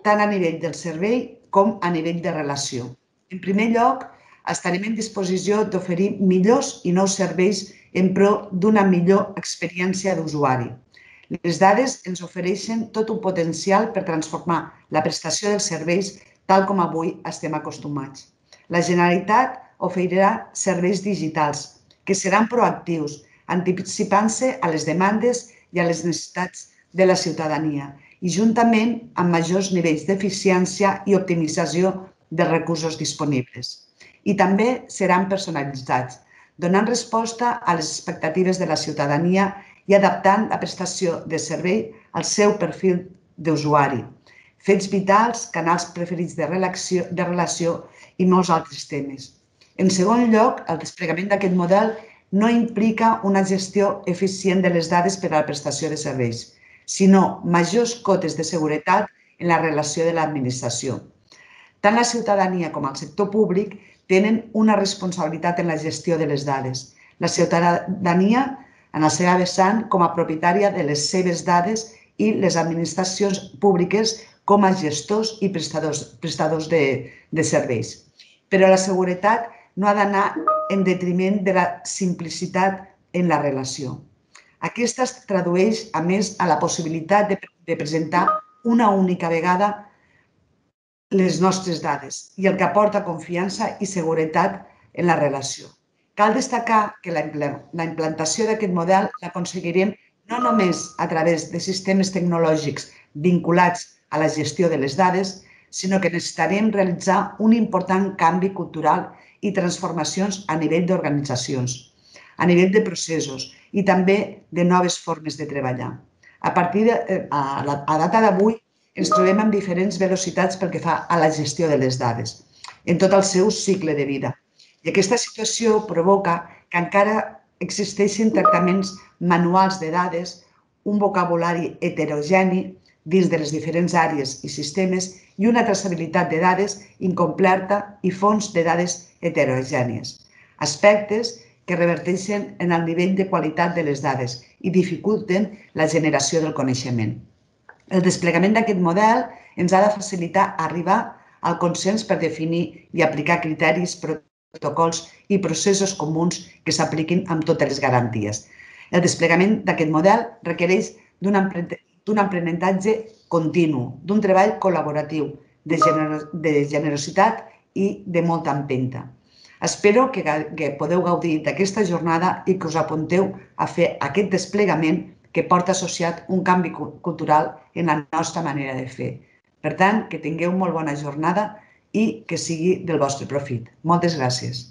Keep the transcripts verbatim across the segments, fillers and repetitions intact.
tant a nivell del servei com a nivell de relació. En primer lloc, estarem en disposició d'oferir millors i nous serveis en pro d'una millor experiència d'usuari. Les dades ens ofereixen tot un potencial per transformar la prestació dels serveis tal com avui estem acostumats. La Generalitat oferirà serveis digitals que seran proactius, anticipant-se a les demandes i a les necessitats de la ciutadania i juntament amb majors nivells d'eficiència i optimització dels recursos disponibles. I també seran personalitzats, donant resposta a les expectatives de la ciutadania i adaptant la prestació de servei al seu perfil d'usuari, fets vitals, canals preferits de relació, de relació i molts altres temes. En segon lloc, el desplegament d'aquest model no implica una gestió eficient de les dades per a la prestació de serveis, sinó majors cotes de seguretat en la relació de l'administració. Tant la ciutadania com el sector públic tenen una responsabilitat en la gestió de les dades. La ciutadania, en la seva vessant, com a propietària de les seves dades i les administracions públiques com a gestors i prestadors, prestadors de, de serveis. Però la seguretat no ha d'anar en detriment de la simplicitat en la relació. Aquesta es tradueix, a més, a la possibilitat de, de presentar una única vegada les nostres dades i el que aporta confiança i seguretat en la relació. Cal destacar que la implantació d'aquest model l'aconseguirem no només a través de sistemes tecnològics vinculats a la gestió de les dades, sinó que necessitarem realitzar un important canvi cultural i transformacions a nivell d'organitzacions, a nivell de processos i també de noves formes de treballar. A partir de, a, la, a data d'avui ens trobem amb diferents velocitats pel que fa a la gestió de les dades, en tot el seu cicle de vida. I aquesta situació provoca que encara existeixin tractaments manuals de dades, un vocabulari heterogeni dins de les diferents àrees i sistemes i una traçabilitat de dades incompleta i fonts de dades heterogènies. Aspectes que reverteixen en el nivell de qualitat de les dades i dificulten la generació del coneixement. El desplegament d'aquest model ens ha de facilitar arribar al consens per definir i aplicar criteris, protocols i processos comuns que s'apliquin amb totes les garanties. El desplegament d'aquest model requereix d'un aprenentatge continu, d'un treball col·laboratiu, de, gener de generositat i de molta empenta. Espero que, que podeu gaudir d'aquesta jornada i que us apunteu a fer aquest desplegament que porta associat un canvi cultural en la nostra manera de fer. Per tant, que tingueu molt bona jornada i que sigui del vostre profit. Moltes gràcies.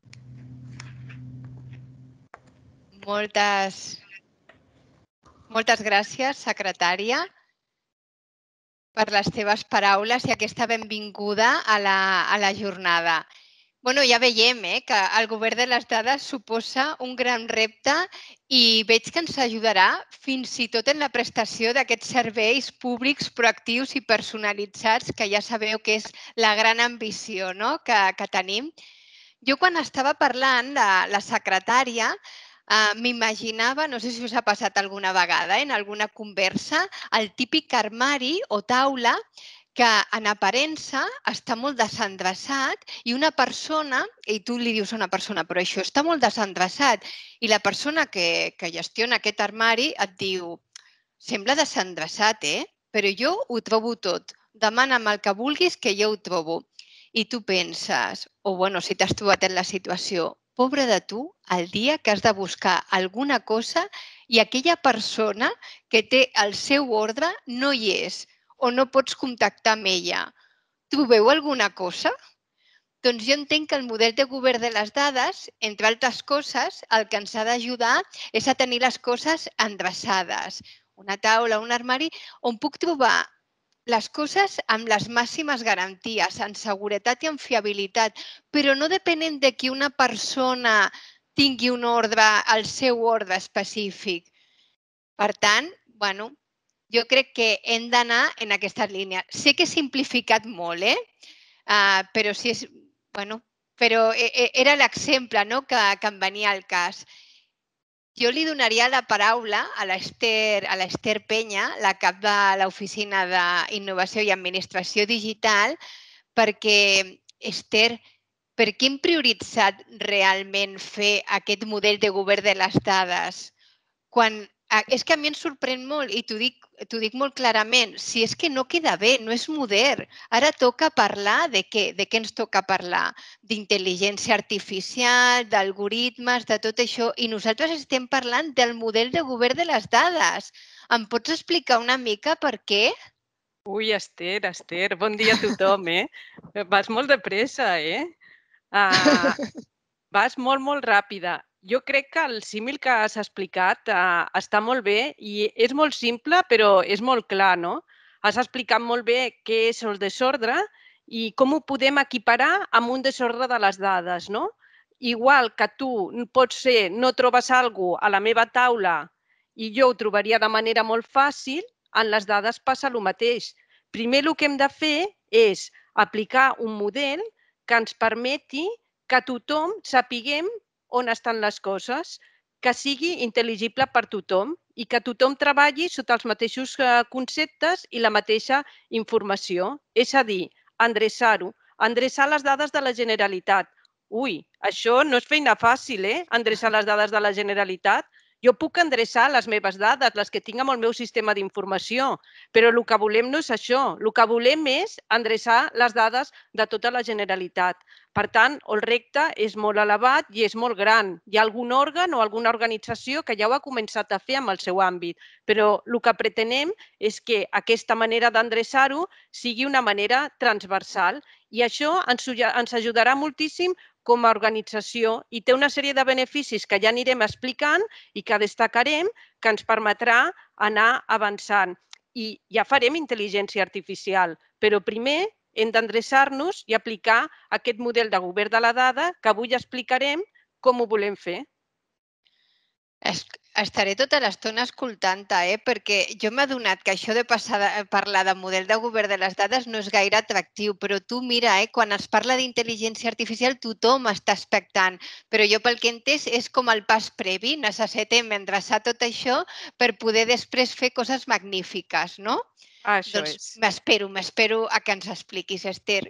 Moltes, moltes gràcies, secretària, per les teves paraules i aquesta benvinguda a la, a la jornada. Bueno, ja veiem eh, que el govern de les dades suposa un gran repte i veig que ens ajudarà fins i tot en la prestació d'aquests serveis públics proactius i personalitzats, que ja sabeu que és la gran ambició no? que, que tenim. Jo quan estava parlant, la, la secretària Uh, m'imaginava, no sé si us ha passat alguna vegada, eh, en alguna conversa, el típic armari o taula que en aparença està molt desendreçat i una persona, i tu li dius a una persona, però això està molt desendreçat, i la persona que, que gestiona aquest armari et diu, sembla desendreçat, eh? Però jo ho trobo tot. Demana'm el que vulguis que jo ho trobo. I tu penses, o bueno, si t'has trobat en la situació, pobre de tu, el dia que has de buscar alguna cosa i aquella persona que té el seu ordre no hi és o no pots contactar amb ella. Trobeu alguna cosa? Doncs jo entenc que el model de govern de les dades, entre altres coses, el que ens ha d'ajudar és a tenir les coses endreçades. Una taula, un armari, on puc trobar les coses amb les màximes garanties, en seguretat i en fiabilitat, però no depenent de que una persona tingui un ordre, el seu ordre específic. Per tant, bueno, jo crec que hem d'anar en aquesta línia. Sé que he simplificat molt, eh? Uh, però si és, bueno, però era l'exemple no? que, que em venia al cas. Jo li donaria la paraula a l'Ester Penya, la cap de l'Oficina d'Innovació i Administració Digital, perquè, Ester, per què hem prioritzat realment fer aquest model de govern de les dades? Quan, és que a mi em sorprèn molt i t'ho dic, t'ho dic molt clarament, si és que no queda bé, no és modern. Ara toca parlar de què? De què ens toca parlar? D'intel·ligència artificial, d'algoritmes, de tot això. I nosaltres estem parlant del model de govern de les dades. Em pots explicar una mica per què? Ui, Ester, Ester, bon dia a tothom, eh? Vas molt de pressa, eh? Uh, vas molt, molt ràpida. Jo crec que el símil que has explicat uh, està molt bé i és molt simple, però és molt clar, no? Has explicat molt bé què és el desordre i com ho podem equiparar amb un desordre de les dades, no? Igual que tu pots ser, no trobes alguna cosa a la meva taula i jo ho trobaria de manera molt fàcil, en les dades passa el mateix. Primer el que hem de fer és aplicar un model que ens permeti que tothom sapiguem on estan les coses, que sigui intel·ligible per tothom i que tothom treballi sota els mateixos conceptes i la mateixa informació. És a dir, endreçar-ho, endreçar les dades de la Generalitat. Ui, això no és feina fàcil, eh? Endreçar les dades de la Generalitat. Jo puc endreçar les meves dades, les que tinc amb el meu sistema d'informació, però el que volem no és això. El que volem és endreçar les dades de tota la Generalitat. Per tant, el repte és molt elevat i és molt gran. Hi ha algun òrgan o alguna organització que ja ho ha començat a fer amb el seu àmbit, però el que pretenem és que aquesta manera d'endreçar-ho sigui una manera transversal i això ens ajudarà moltíssim com a organització i té una sèrie de beneficis que ja anirem explicant i que destacarem que ens permetrà anar avançant. I ja farem intel·ligència artificial, però primer hem d'endreçar-nos i aplicar aquest model de govern de la dada que avui explicarem com ho volem fer. Estaré tota l'estona escoltant-te, eh? Perquè jo m'he adonat que això de passar a parlar de model de govern de les dades no és gaire atractiu, però tu mira, eh? Quan es parla d'intel·ligència artificial tothom està expectant, però jo pel que he entès és com el pas previ, necessitem endreçar tot això per poder després fer coses magnífiques, no? Això és. Doncs m'espero, m'espero a que ens expliquis, Ester.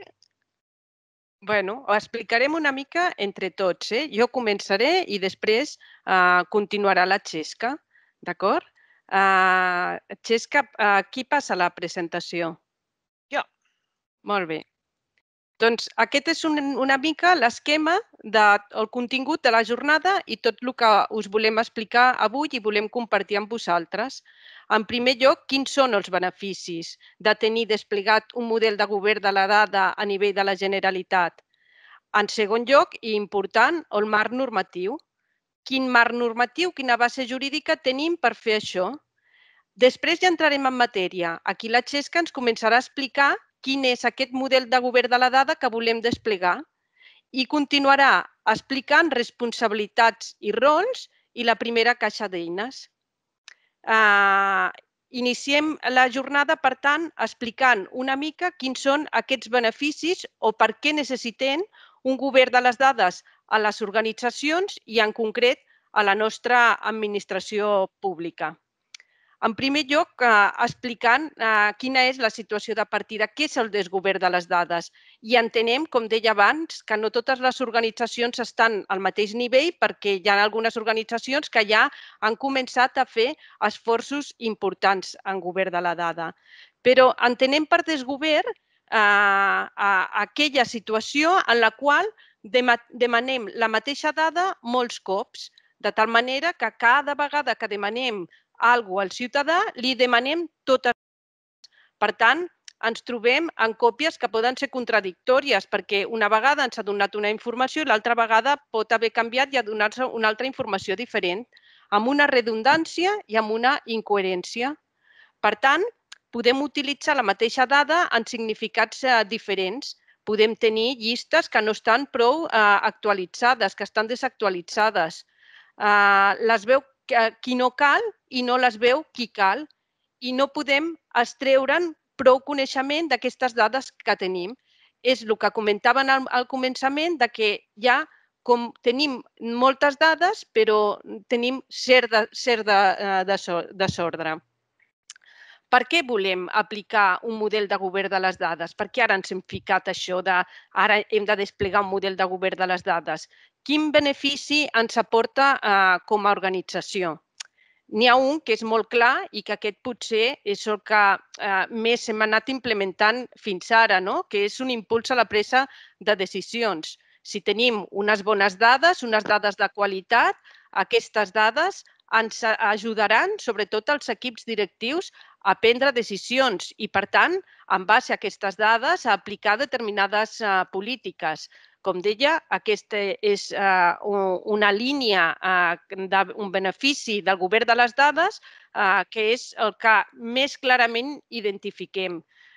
Bueno, ho explicarem una mica entre tots. Eh? Jo començaré i després uh, continuarà la Xesca, d'acord? Uh, Xesca, uh, qui passa la presentació? Jo. Molt bé. Doncs aquest és un, una mica l'esquema del contingut de la jornada i tot el que us volem explicar avui i volem compartir amb vosaltres. En primer lloc, quins són els beneficis de tenir desplegat un model de govern de la dada a nivell de la Generalitat? En segon lloc, i important, el marc normatiu. Quin marc normatiu, quina base jurídica tenim per fer això? Després ja entrarem en matèria. Aquí la Xesca ens començarà a explicar quin és aquest model de govern de la dada que volem desplegar i continuarà explicant responsabilitats i rols i la primera caixa d'eines. Uh, iniciem la jornada, per tant, explicant una mica quins són aquests beneficis o per què necessitem un govern de les dades a les organitzacions i, en concret, a la nostra administració pública. En primer lloc, explicant quina és la situació de partida, què és el desgovern de les dades. I entenem, com deia abans, que no totes les organitzacions estan al mateix nivell perquè hi ha algunes organitzacions que ja han començat a fer esforços importants en govern de la dada. Però entenem per desgovern aquella situació en la qual demanem la mateixa dada molts cops, de tal manera que cada vegada que demanem alguna cosa al ciutadà, li demanem totes. Per tant, ens trobem en còpies que poden ser contradictòries, perquè una vegada ens ha donat una informació i l'altra vegada pot haver canviat i ha donat-se una altra informació diferent, amb una redundància i amb una incoherència. Per tant, podem utilitzar la mateixa dada en significats diferents. Podem tenir llistes que no estan prou actualitzades, que estan desactualitzades. Les veu qui no cal i no les veu qui cal. I no podem extreure'n prou coneixement d'aquestes dades que tenim. És el que comentaven al començament, que hi ha com tenim moltes dades, però tenim cert desordre. Per què volem aplicar un model de govern de les dades? Per què ara ens hem ficat això de ara hem de desplegar un model de govern de les dades? Quin benefici ens aporta com a organització? N'hi ha un que és molt clar i que aquest potser és el que més hem anat implementant fins ara, que és un impuls a la presa de decisions. Si tenim unes bones dades, unes dades de qualitat, aquestes dades ens ajudaran, sobretot als equips directius, a prendre decisions i, per tant, en base a aquestes dades, a aplicar determinades polítiques. Com deia, aquesta és una línia, un benefici del govern de les dades que és el que més clarament identifiquem.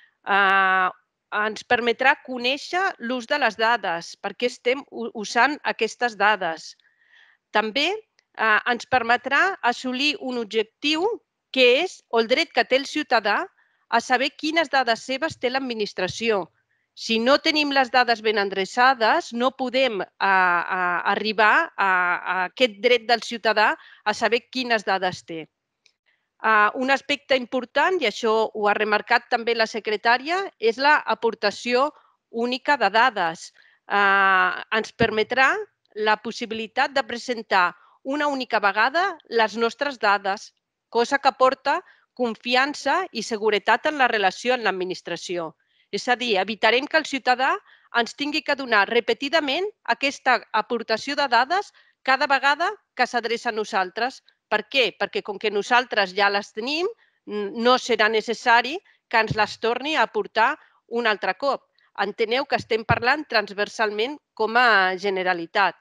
Ens permetrà conèixer l'ús de les dades, per què estem usant aquestes dades. També ens permetrà assolir un objectiu que és el dret que té el ciutadà a saber quines dades seves té l'administració. Si no tenim les dades ben endreçades, no podem arribar a aquest dret del ciutadà a saber quines dades té. Un aspecte important, i això ho ha remarcat també la secretària, és l'aportació única de dades. Ens permetrà la possibilitat de presentar una única vegada les nostres dades, cosa que aporta confiança i seguretat en la relació amb l'administració. És a dir, evitarem que el ciutadà ens tingui que donar repetidament aquesta aportació de dades cada vegada que s'adreça a nosaltres. Per què? Perquè com que nosaltres ja les tenim, no serà necessari que ens les torni a aportar un altre cop. Enteneu que estem parlant transversalment com a Generalitat.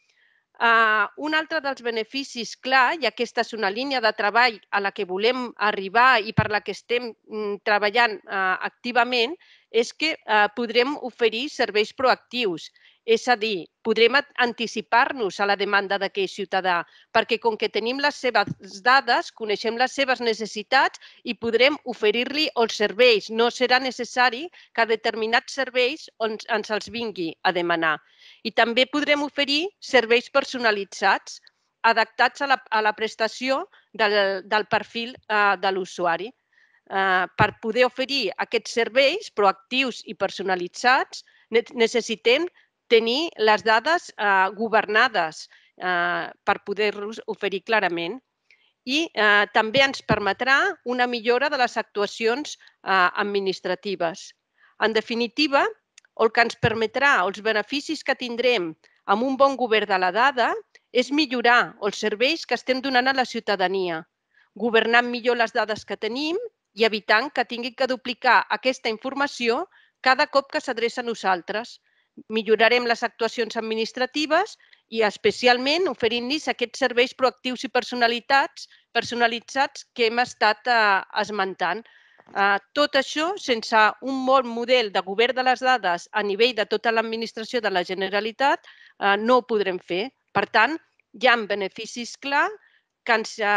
Un altre dels beneficis, clar, i aquesta és una línia de treball a la que volem arribar i per la que estem treballant activament, és que podrem oferir serveis proactius. És a dir, podrem anticipar-nos a la demanda d'aquell ciutadà, perquè com que tenim les seves dades, coneixem les seves necessitats i podrem oferir-li els serveis. No serà necessari que determinats serveis ens els vingui a demanar. I també podrem oferir serveis personalitzats, adaptats a la prestació del perfil de l'usuari. Per poder oferir aquests serveis proactius i personalitzats, necessitem tenir les dades governades per poder-los oferir clarament. I també ens permetrà una millora de les actuacions administratives. En definitiva, el que ens permetrà, els beneficis que tindrem amb un bon govern de la dada, és millorar els serveis que estem donant a la ciutadania, governant millor les dades que tenim i evitant que tinguin que duplicar aquesta informació cada cop que s'adreça a nosaltres. Millorarem les actuacions administratives i especialment oferint-los aquests serveis proactius i personalitzats que hem estat esmentant. Tot això, sense un bon model de govern de les dades a nivell de tota l'administració de la Generalitat, no ho podrem fer. Per tant, hi ha beneficis clars que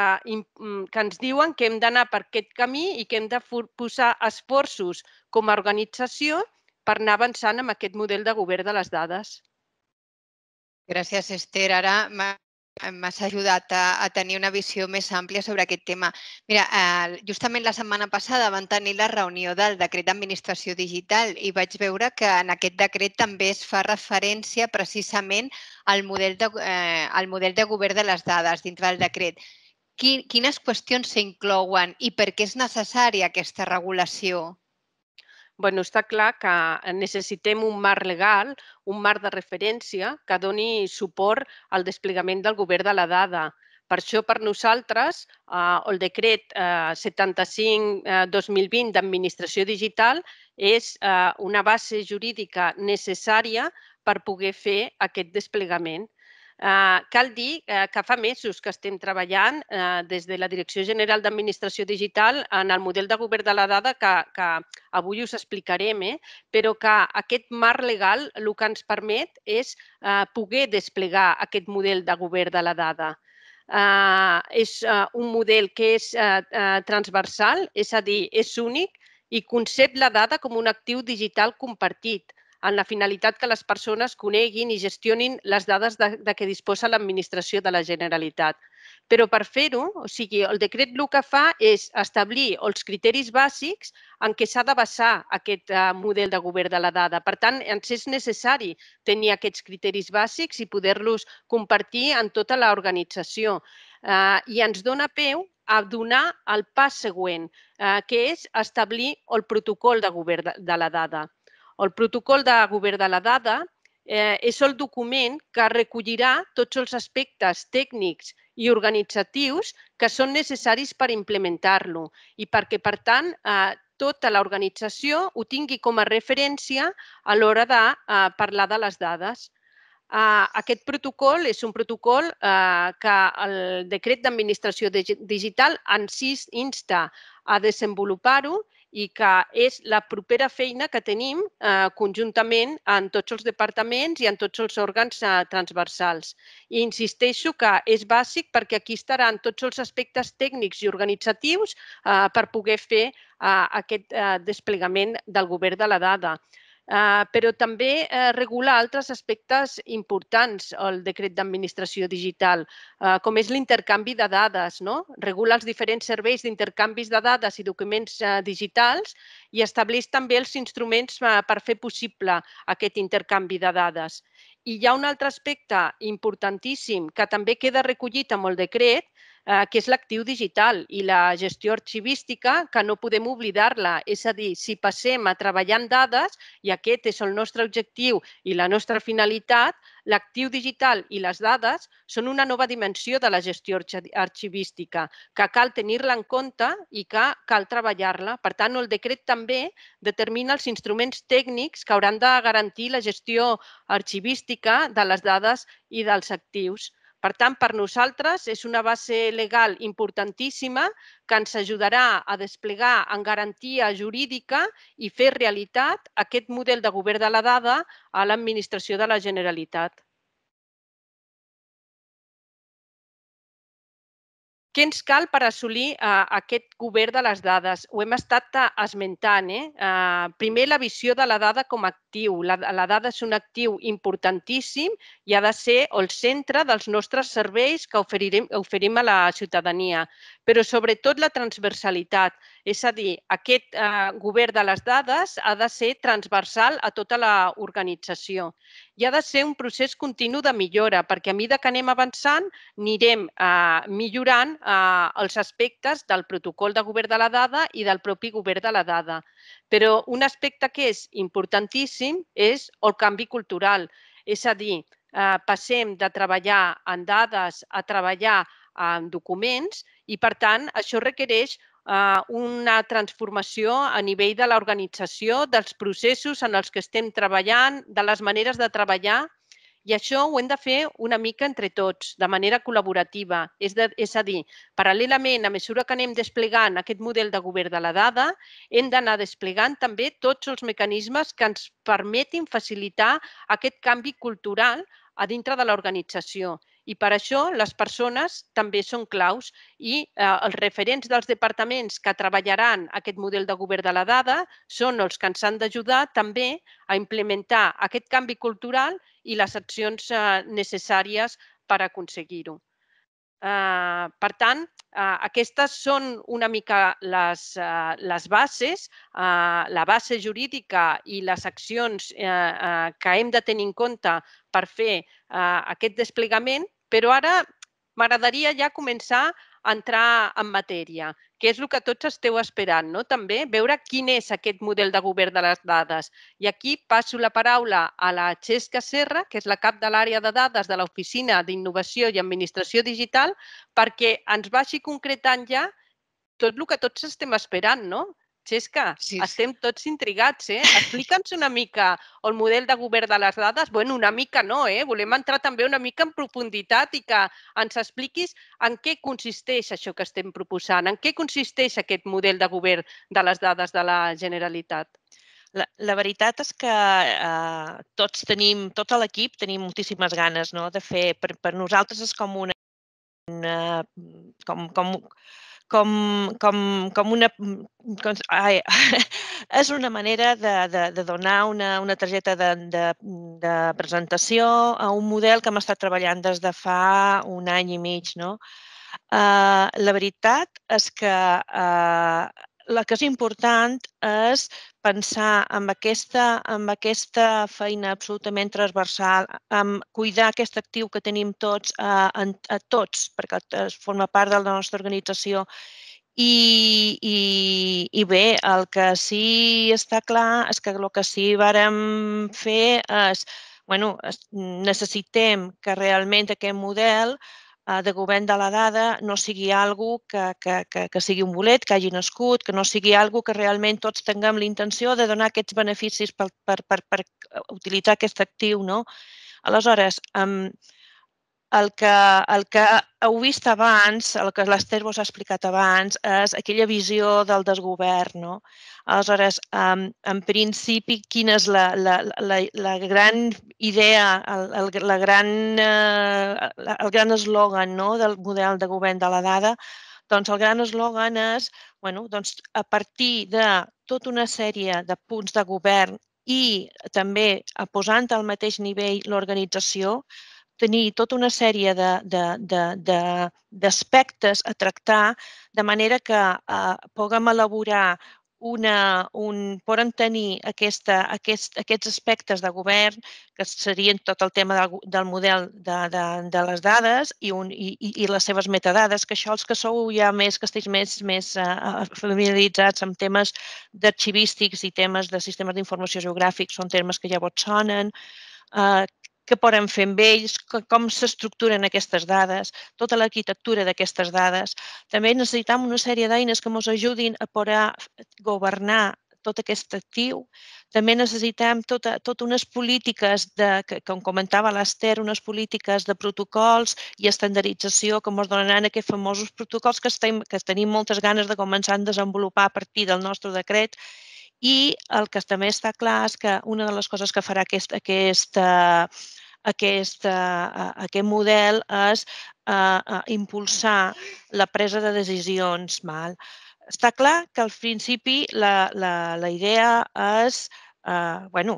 ens diuen que hem d'anar per aquest camí i que hem de posar esforços com a organització per anar avançant amb aquest model de govern de les dades. Gràcies, Esther. Ara m'has ajudat a tenir una visió més àmplia sobre aquest tema. Mira, justament la setmana passada van tenir la reunió del decret d'administració digital i vaig veure que en aquest decret també es fa referència precisament al model de govern de les dades dintre del decret. Quines qüestions s'inclouen i per què és necessària aquesta regulació? Bé, està clar que necessitem un marc legal, un marc de referència que doni suport al desplegament del govern de la dada. Per això, per nosaltres, el decret setanta-cinc dos mil vint d'administració digital és una base jurídica necessària per poder fer aquest desplegament. Cal dir que fa mesos que estem treballant des de la Direcció General d'Administració Digital en el model de govern de la dada que avui us explicarem, però que aquest marc legal el que ens permet és poder desplegar aquest model de govern de la dada. És un model que és transversal, és a dir, és únic i concep la dada com un actiu digital compartit. en la finalitat que les persones coneguin i gestionin les dades de, de què disposa l'administració de la Generalitat. Però per fer-ho, o sigui, el decret el que fa és establir els criteris bàsics en què s'ha de basar aquest model de govern de la dada. Per tant, ens és necessari tenir aquests criteris bàsics i poder-los compartir en tota l'organització. I ens dona peu a donar el pas següent, que és establir el protocol de govern de la dada. El protocol de govern de la dada és el document que recollirà tots els aspectes tècnics i organitzatius que són necessaris per implementar-lo i perquè, per tant, tota l'organització ho tingui com a referència a l'hora de parlar de les dades. Aquest protocol és un protocol que el decret d'administració digital ens insta a desenvolupar-ho i que és la propera feina que tenim conjuntament en tots els departaments i en tots els òrgans transversals. I insisteixo que és bàsic perquè aquí estaran tots els aspectes tècnics i organitzatius per poder fer aquest desplegament del govern de la dada. Però també regula altres aspectes importants el decret d'administració digital, com és l'intercanvi de dades. Regula els diferents serveis d'intercanvis de dades i documents digitals i estableix també els instruments per fer possible aquest intercanvi de dades. I hi ha un altre aspecte importantíssim que també queda recollit amb el decret, que és l'actiu digital i la gestió arxivística, que no podem oblidar-la. És a dir, si passem a treballar en dades, i aquest és el nostre objectiu i la nostra finalitat, l'actiu digital i les dades són una nova dimensió de la gestió arxivística, que cal tenir-la en compte i que cal treballar-la. Per tant, el decret també determina els instruments tècnics que hauran de garantir la gestió arxivística de les dades i dels actius. Per tant, per nosaltres és una base legal importantíssima que ens ajudarà a desplegar en garantia jurídica i fer realitat aquest model de govern de la dada a l'administració de la Generalitat. Què ens cal per assolir aquest govern de les dades? Ho hem estat esmentant. Primer, la visió de la dada com a actiu. La dada és un actiu importantíssim i ha de ser el centre dels nostres serveis que oferim a la ciutadania. Però sobretot la transversalitat. És a dir, aquest govern de les dades ha de ser transversal a tota l'organització. I ha de ser un procés continu de millora, perquè a mesura que anem avançant anirem millorant els aspectes del protocol de govern de la dada i del propi govern de la dada. Però un aspecte que és importantíssim és el canvi cultural. És a dir, passem de treballar en dades a treballar en documents i, per tant, això requereix una transformació a nivell de l'organització, dels processos en els que estem treballant, de les maneres de treballar, i això ho hem de fer una mica entre tots, de manera col·laborativa. És a dir, paral·lelament, a mesura que anem desplegant aquest model de govern de la dada, hem d'anar desplegant també tots els mecanismes que ens permetin facilitar aquest canvi cultural a dintre de l'organització. I per això les persones també són claus i els referents dels departaments que treballaran aquest model de govern de la dada són els que ens han d'ajudar també a implementar aquest canvi cultural i les accions necessàries per aconseguir-ho. Per tant, aquestes són una mica les bases, la base jurídica i les accions que hem de tenir en compte per fer aquest desplegament, però ara m'agradaria ja començar a entrar en matèria, que és el que tots esteu esperant, també, veure quin és aquest model de govern de les dades. I aquí passo la paraula a la Txeska Serra, que és la cap de l'àrea de dades de l'Oficina d'Innovació i Administració Digital, perquè ens vagi concretant ja tot el que tots estem esperant, no? Txeska, estem tots intrigats, eh? Explica'ns una mica el model de govern de les dades. Bueno, una mica no, eh? Volem entrar també una mica en profunditat i que ens expliquis en què consisteix això que estem proposant, en què consisteix aquest model de govern de les dades de la Generalitat. La veritat és que tots tenim, tot l'equip tenim moltíssimes ganes de fer. Per nosaltres és com una... com com, com, com una... Com, ai, és una manera de, de, de donar una, una targeta de, de, de presentació a un model que hem estat treballant des de fa un any i mig, no? Uh, la veritat és que uh, el que és important és pensar en aquesta, en aquesta feina absolutament transversal, en cuidar aquest actiu que tenim tots, a, a tots, perquè forma part de la nostra organització. I, i, i bé, el que sí està clar és que el que sí vàrem fer és, bueno, necessitem que realment aquest model de govern de la dada no sigui algo que, que, que, que sigui un bolet, que hagi nascut, que no sigui algo que realment tots tinguem la intenció de donar aquests beneficis per, per, per, per utilitzar aquest actiu, no? Aleshores, um, el, que, el que heu vist abans, el que l'Ester vos ha explicat abans, és aquella visió del desgovern, no? Aleshores, um, en principi, quina és la, la, la, la gran idea, el, el, la gran, uh, el gran eslògan, no, del model de govern de la dada? Doncs el gran eslògan és, bueno, doncs, a partir de tota una sèrie de punts de govern i també posant al mateix nivell l'organització, tenir tota una sèrie d'aspectes a tractar de manera que eh, puguem elaborar una, un, poden tenir aquesta, aquest, aquests aspectes de govern, que serien tot el tema del, del model de, de, de les dades i, un, i, i les seves metadades, que això els que sou ja més, que estigueu més, més uh, familiaritzats amb temes d'arxivístics i temes de sistemes d'informació geogràfics, són termes que ja vos sonen, uh, què podem fer amb ells, com s'estructuren aquestes dades, tota l'arquitectura d'aquestes dades. També necessitem una sèrie d'eines que ens ajudin a poder governar tot aquest actiu. També necessitem tota, tota unes polítiques, de, que, com comentava l'Ester, unes polítiques de protocols i estandardització que ens donaran aquests famosos protocols que, estem, que tenim moltes ganes de començar a desenvolupar a partir del nostre decret. I el que també està clar és que una de les coses que farà aquest, aquest, aquest, aquest model és uh, impulsar la presa de decisions. Val? Està clar que al principi la, la, la idea és, uh, bueno,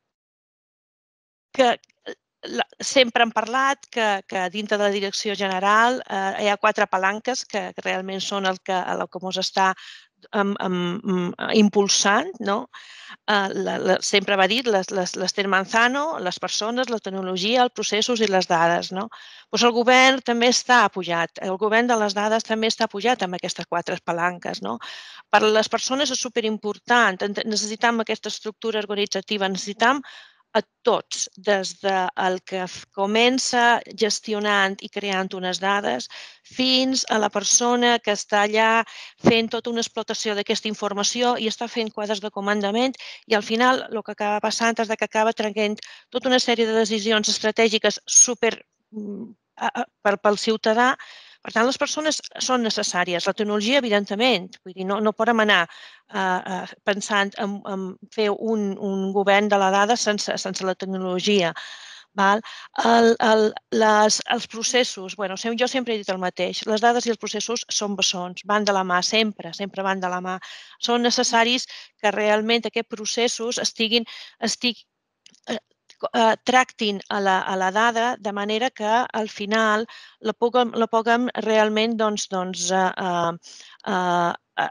que la, sempre hem parlat que, que dintre de la direcció general uh, hi ha quatre palanques que, que realment són el que, el que ens està um, um, impulsant, no? Uh, la, la, sempre va dir l'Ester Manzano, les persones, la tecnologia, els processos i les dades. No? Pues el govern també està apujat, el govern de les dades també està apujat amb aquestes quatre palanques. No? Per a les persones és superimportant, necessitem aquesta estructura organitzativa, necessitem a tots, des del que comença gestionant i creant unes dades fins a la persona que està allà fent tota una explotació d'aquesta informació i està fent quadres de comandament i al final el que acaba passant és que acaba traient tota una sèrie de decisions estratègiques super per, pel ciutadà. Per tant, les persones són necessàries. La tecnologia, evidentment, vull dir, no, no podem anar uh, pensant en, en fer un, un govern de la dada sense, sense la tecnologia. Val? El, el, les, els processos, bueno, jo sempre he dit el mateix, les dades i els processos són bessons, van de la mà, sempre, sempre van de la mà. Són necessaris que realment aquests processos estiguin, estiguin Uh, tractin a la, a la dada de manera que al final la puguem, la puguem realment doncs, doncs, uh, uh, uh,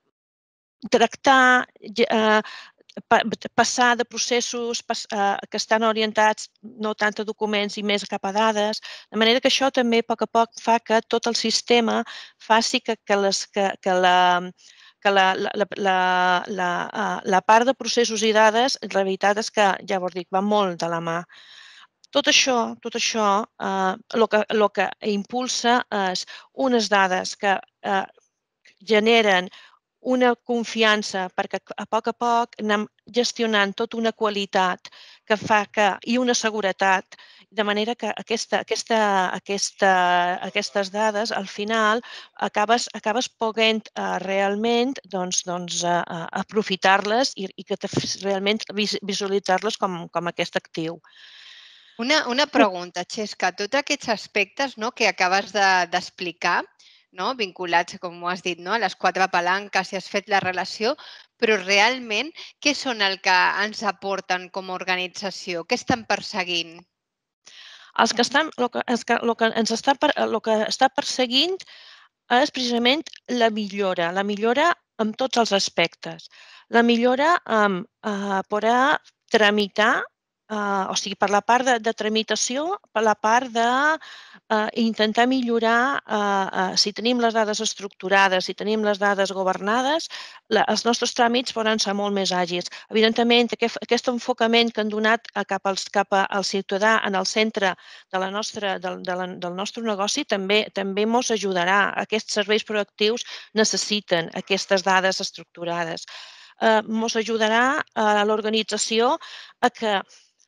tractar, uh, passar de processos pas, uh, que estan orientats no tant a documents i més cap a dades, de manera que això també a poc a poc fa que tot el sistema faci que, que, les, que, que la que la, la, la, la, la part de processos i dades, la veritat és que, ja vos dic, va molt de la mà. Tot això, tot això eh, el, que, el que impulsa és unes dades que eh, generen una confiança perquè a poc a poc anem gestionant tota una qualitat que fa que, i una seguretat, de manera que aquesta, aquesta, aquesta, aquestes dades al final acabes, acabes poguent uh, realment doncs, doncs, uh, aprofitar-les i, i que realment visualitzar-les com, com aquest actiu. Una, una pregunta, Xesca. Tots aquests aspectes, no, que acabes d'explicar, de, vinculats, com ho has dit, a les quatre palanques, si has fet la relació, però realment què són el que ens aporten com a organització? Què estan perseguint? El que, estan, el que, el que ens està, el que està perseguint és precisament la millora, la millora en tots els aspectes. La millora en eh, poder tramitar, eh, o sigui, per la part de, de tramitació, per la part d'intentar eh, millorar, eh, eh, si tenim les dades estructurades, si tenim les dades governades, la, els nostres tràmits poden ser molt més àgils. Evidentment, aquest, aquest enfocament que han donat cap, als, cap al ciutadà en el centre de la nostra, del, de la, del nostre negoci també també ens ajudarà. Aquests serveis proactius necessiten aquestes dades estructurades. Eh, ens ajudarà a l'organització a que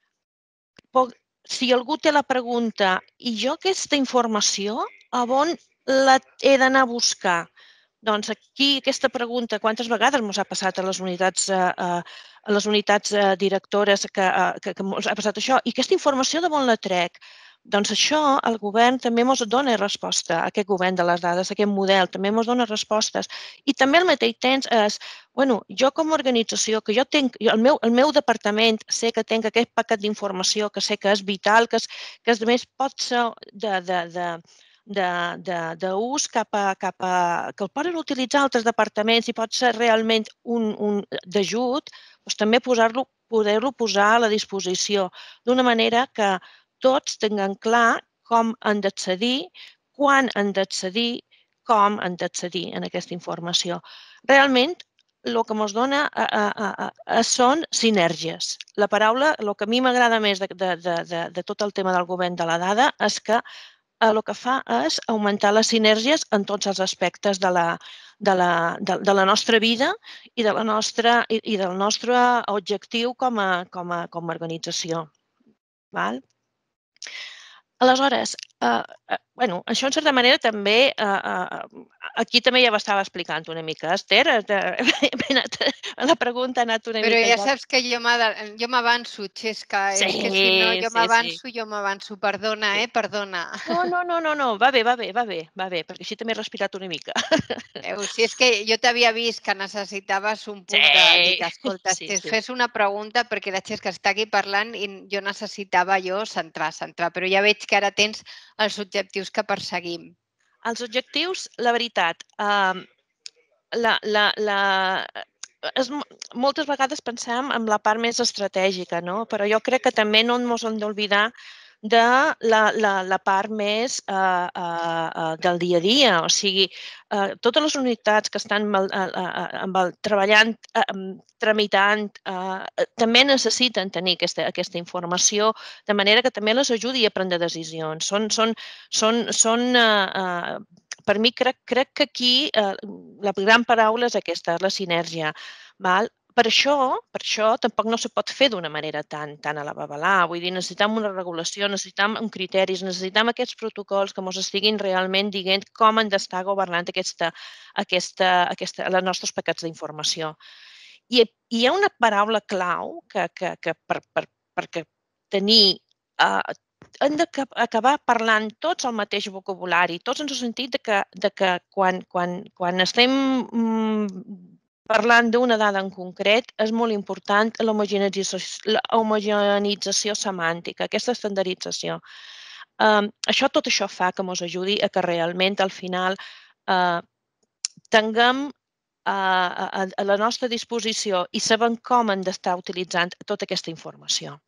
si algú té la pregunta i jo aquesta informació, a on la he d'anar a buscar? Doncs aquí aquesta pregunta, quantes vegades ens ha passat a les unitats, a les unitats directores que, que, que ens ha passat això? I aquesta informació d'on la trec? Doncs això el govern també ens dona resposta, aquest govern de les dades, aquest model, també ens dona respostes. I també al mateix temps és, bueno, jo com a organització, que jo tinc, el meu, el meu departament sé que tinc aquest paquet d'informació, que sé que és vital, que, és, que a més pot ser de, de, de d'ús cap a, cap a, que el poden utilitzar altres departaments i pot ser realment un, un d'ajut, doncs també posar-lo, poder-lo posar a la disposició d'una manera que tots tinguin clar com han d'accedir, quan han d'accedir, com han d'accedir en aquesta informació. Realment, el que ens dona a, a, a, a, són sinergies. La paraula, el que a mi m'agrada més de, de, de, de tot el tema del govern de la dada és que el que fa és augmentar les sinergies en tots els aspectes de la, de la, de, de la nostra vida i, de la nostra, i, i del nostre objectiu com a, com a, com a organització. Val? Aleshores, eh, eh, bueno, això en certa manera també, eh, eh, aquí també ja m'estava explicant una mica, Esther, anat, la pregunta ha anat una Però mica... ja saps que jo m'avanço, Xesca, sí, és que si no jo sí, m'avanço, sí. jo m'avanço, perdona, eh, perdona. No, no, no, no, no, va bé, va bé, va bé, va bé, perquè així també he respirat una mica. Veus, si és que jo t'havia vist que necessitaves un punt sí, de dir que, escolta, sí, si sí. fes una pregunta perquè la Xesca està aquí parlant i jo necessitava jo centrar, centrar, però ja veig que ara tens els objectius que perseguim. Els objectius, la veritat, eh, la, la, la, és, moltes vegades pensem en la part més estratègica, no? Però jo crec que també no ens hem d'oblidar de la, la, la part més uh, uh, del dia a dia. O sigui, uh, totes les unitats que estan uh, uh, uh, treballant, uh, tramitant, uh, també necessiten tenir aquesta, aquesta informació, de manera que també les ajudi a prendre decisions. Són, són, són, són uh, uh, per mi crec, crec que aquí uh, la gran paraula és aquesta, la sinergia. Val? Per això, per això tampoc no se pot fer d'una manera tan, tan a la babalà. Vull dir, necessitem una regulació, necessitem un criteris, necessitem aquests protocols que ens estiguin realment dient com han d'estar governant aquesta, aquesta, aquesta, els nostres paquets d'informació. I hi ha una paraula clau que, que, que per, per, perquè tenir... Uh, hem d'acabar parlant tots el mateix vocabulari, tots en el sentit de que, de que quan, quan, quan estem mm, parlant d'una dada en concret, és molt important l'homogeneïtzació semàntica, aquesta estandardització. Um, això, tot això fa que ens ajudi a que realment al final uh, tinguem uh, a, a la nostra disposició i sabem com hem d'estar utilitzant tota aquesta informació.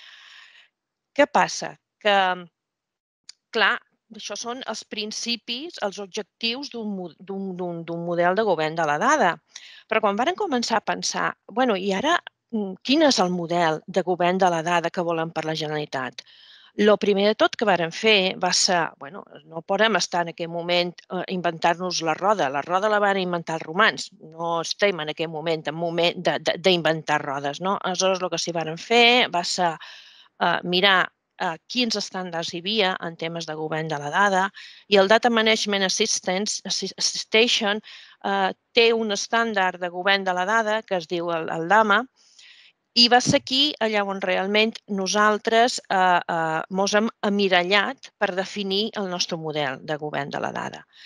Què passa? Que, clar, això són els principis, els objectius d'un model de govern de la dada. Però quan vam començar a pensar, bueno, i ara quin és el model de govern de la dada que volem per la Generalitat? El primer de tot que vàrem fer va ser, bueno, no podem estar en aquest moment a inventar-nos la roda. La roda la van inventar els romans. No estem en aquest moment en moment d'inventar rodes, no? Aleshores, el que s'hi varen fer va ser uh, mirar uh, quins estàndards hi havia en temes de govern de la dada i el Data Management Assistance, Assistation uh, té un estàndard de govern de la dada que es diu el, el DAMA. I va ser aquí allà on realment nosaltres eh, eh, ens hem emmirallat per definir el nostre model de govern de la dada.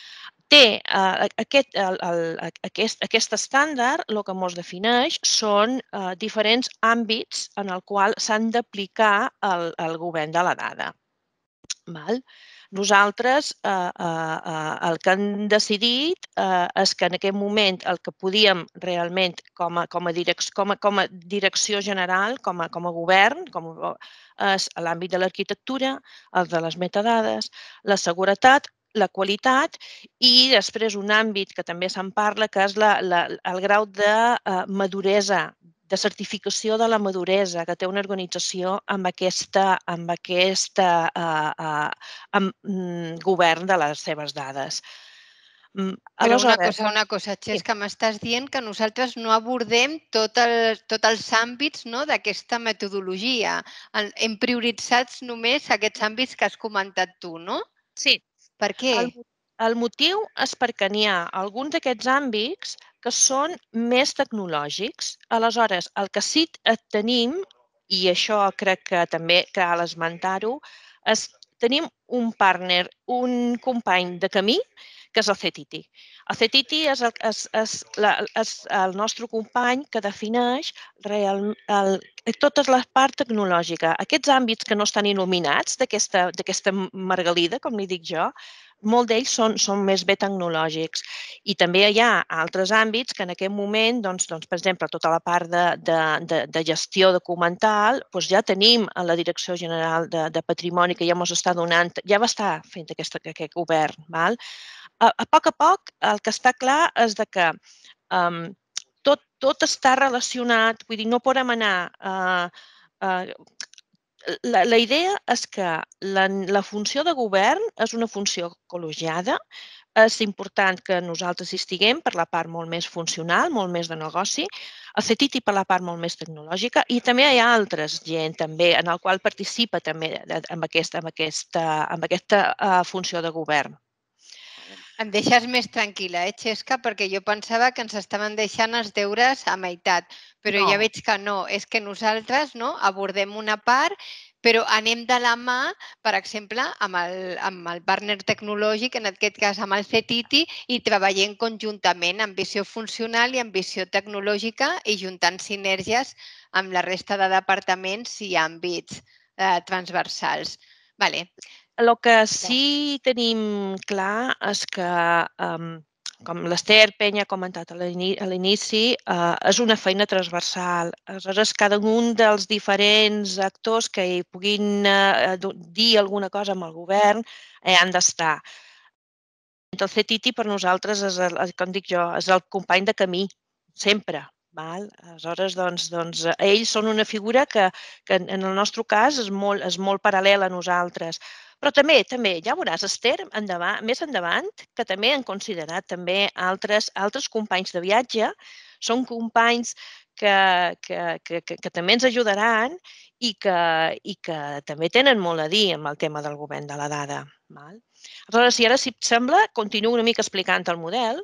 té aquest, el, el, aquest, aquest estàndard, el que ens defineix són eh, diferents àmbits en el qual s'han d'aplicar el, el govern de la dada. Val? Nosaltres eh, eh, el que hem decidit eh, és que en aquest moment el que podíem realment com a, com a, direc com a, com a direcció general, com a, com a govern, com a, és l'àmbit de l'arquitectura, el de les metadades, la seguretat, la qualitat i després un àmbit que també se'n parla, que és la, la, el grau de uh, maduresa, de certificació de la maduresa que té una organització amb aquesta, amb aquesta uh, uh, amb, um, govern de les seves dades. Però Aleshores, una cosa, una cosa, Xesca, m'estàs dient que nosaltres no abordem tots el, tot els àmbits no, d'aquesta metodologia. Hem prioritzat només aquests àmbits que has comentat tu, no? Sí. Per què? El, el motiu és perquè n'hi ha alguns d'aquests àmbits que són més tecnològics. Aleshores, el que sí tenim, i això crec que també cal esmentar-ho, és tenim un partner, un company de camí, que és el C T I. El C T I és el, és, és, la, és el nostre company que defineix real, el, tota la part tecnològica. Aquests àmbits que no estan il·luminats d'aquesta margalida, com li dic jo, molt d'ells són, són més bé tecnològics. I també hi ha altres àmbits que en aquest moment, doncs, doncs, per exemple, tota la part de, de, de, de gestió documental, doncs ja tenim a la Direcció General de, de Patrimoni que ja ens està donant, ja va estar fent aquest, aquest govern. Val? A, a poc a poc el que està clar és de que um, tot, tot està relacionat, vull dir, no podem anar... Uh, uh, La, la idea és que la, la funció de govern és una funció col·legiada. És important que nosaltres hi estiguem per la part molt més funcional, molt més de negoci, el C T I per la part molt més tecnològica i també hi ha altres gent també en el qual participa també amb aquesta, amb aquesta, amb aquesta uh, funció de govern. Em deixes més tranquil·la, eh, Xesca? Perquè jo pensava que ens estaven deixant els deures a meitat, però No. ja veig que no. És que nosaltres no abordem una part, però anem de la mà, per exemple, amb el, amb el partner tecnològic, en aquest cas amb el C T I, i treballem conjuntament amb visió funcional i amb visió tecnològica i juntant sinergies amb la resta de departaments i àmbits eh, transversals. Vale. El que sí tenim clar és que, um, com l'Ester Penya ha comentat a l'inici, uh, és una feina transversal. Aleshores, cada un dels diferents actors que hi puguin uh, dir alguna cosa amb el govern eh, han d'estar. El C T I per nosaltres, és el, com dic jo, és el company de camí, sempre. Val? Aleshores, doncs, doncs, ells són una figura que, que en el nostre cas és molt, és molt paral·lela a nosaltres. Però també, també, ja veuràs, Esther, endavant, més endavant, que també han considerat també altres, altres companys de viatge, són companys que, que, que, que, que també ens ajudaran i que, i que també tenen molt a dir amb el tema del govern de la dada. Val? Aleshores, si ara, si et sembla, continuo una mica explicant el model.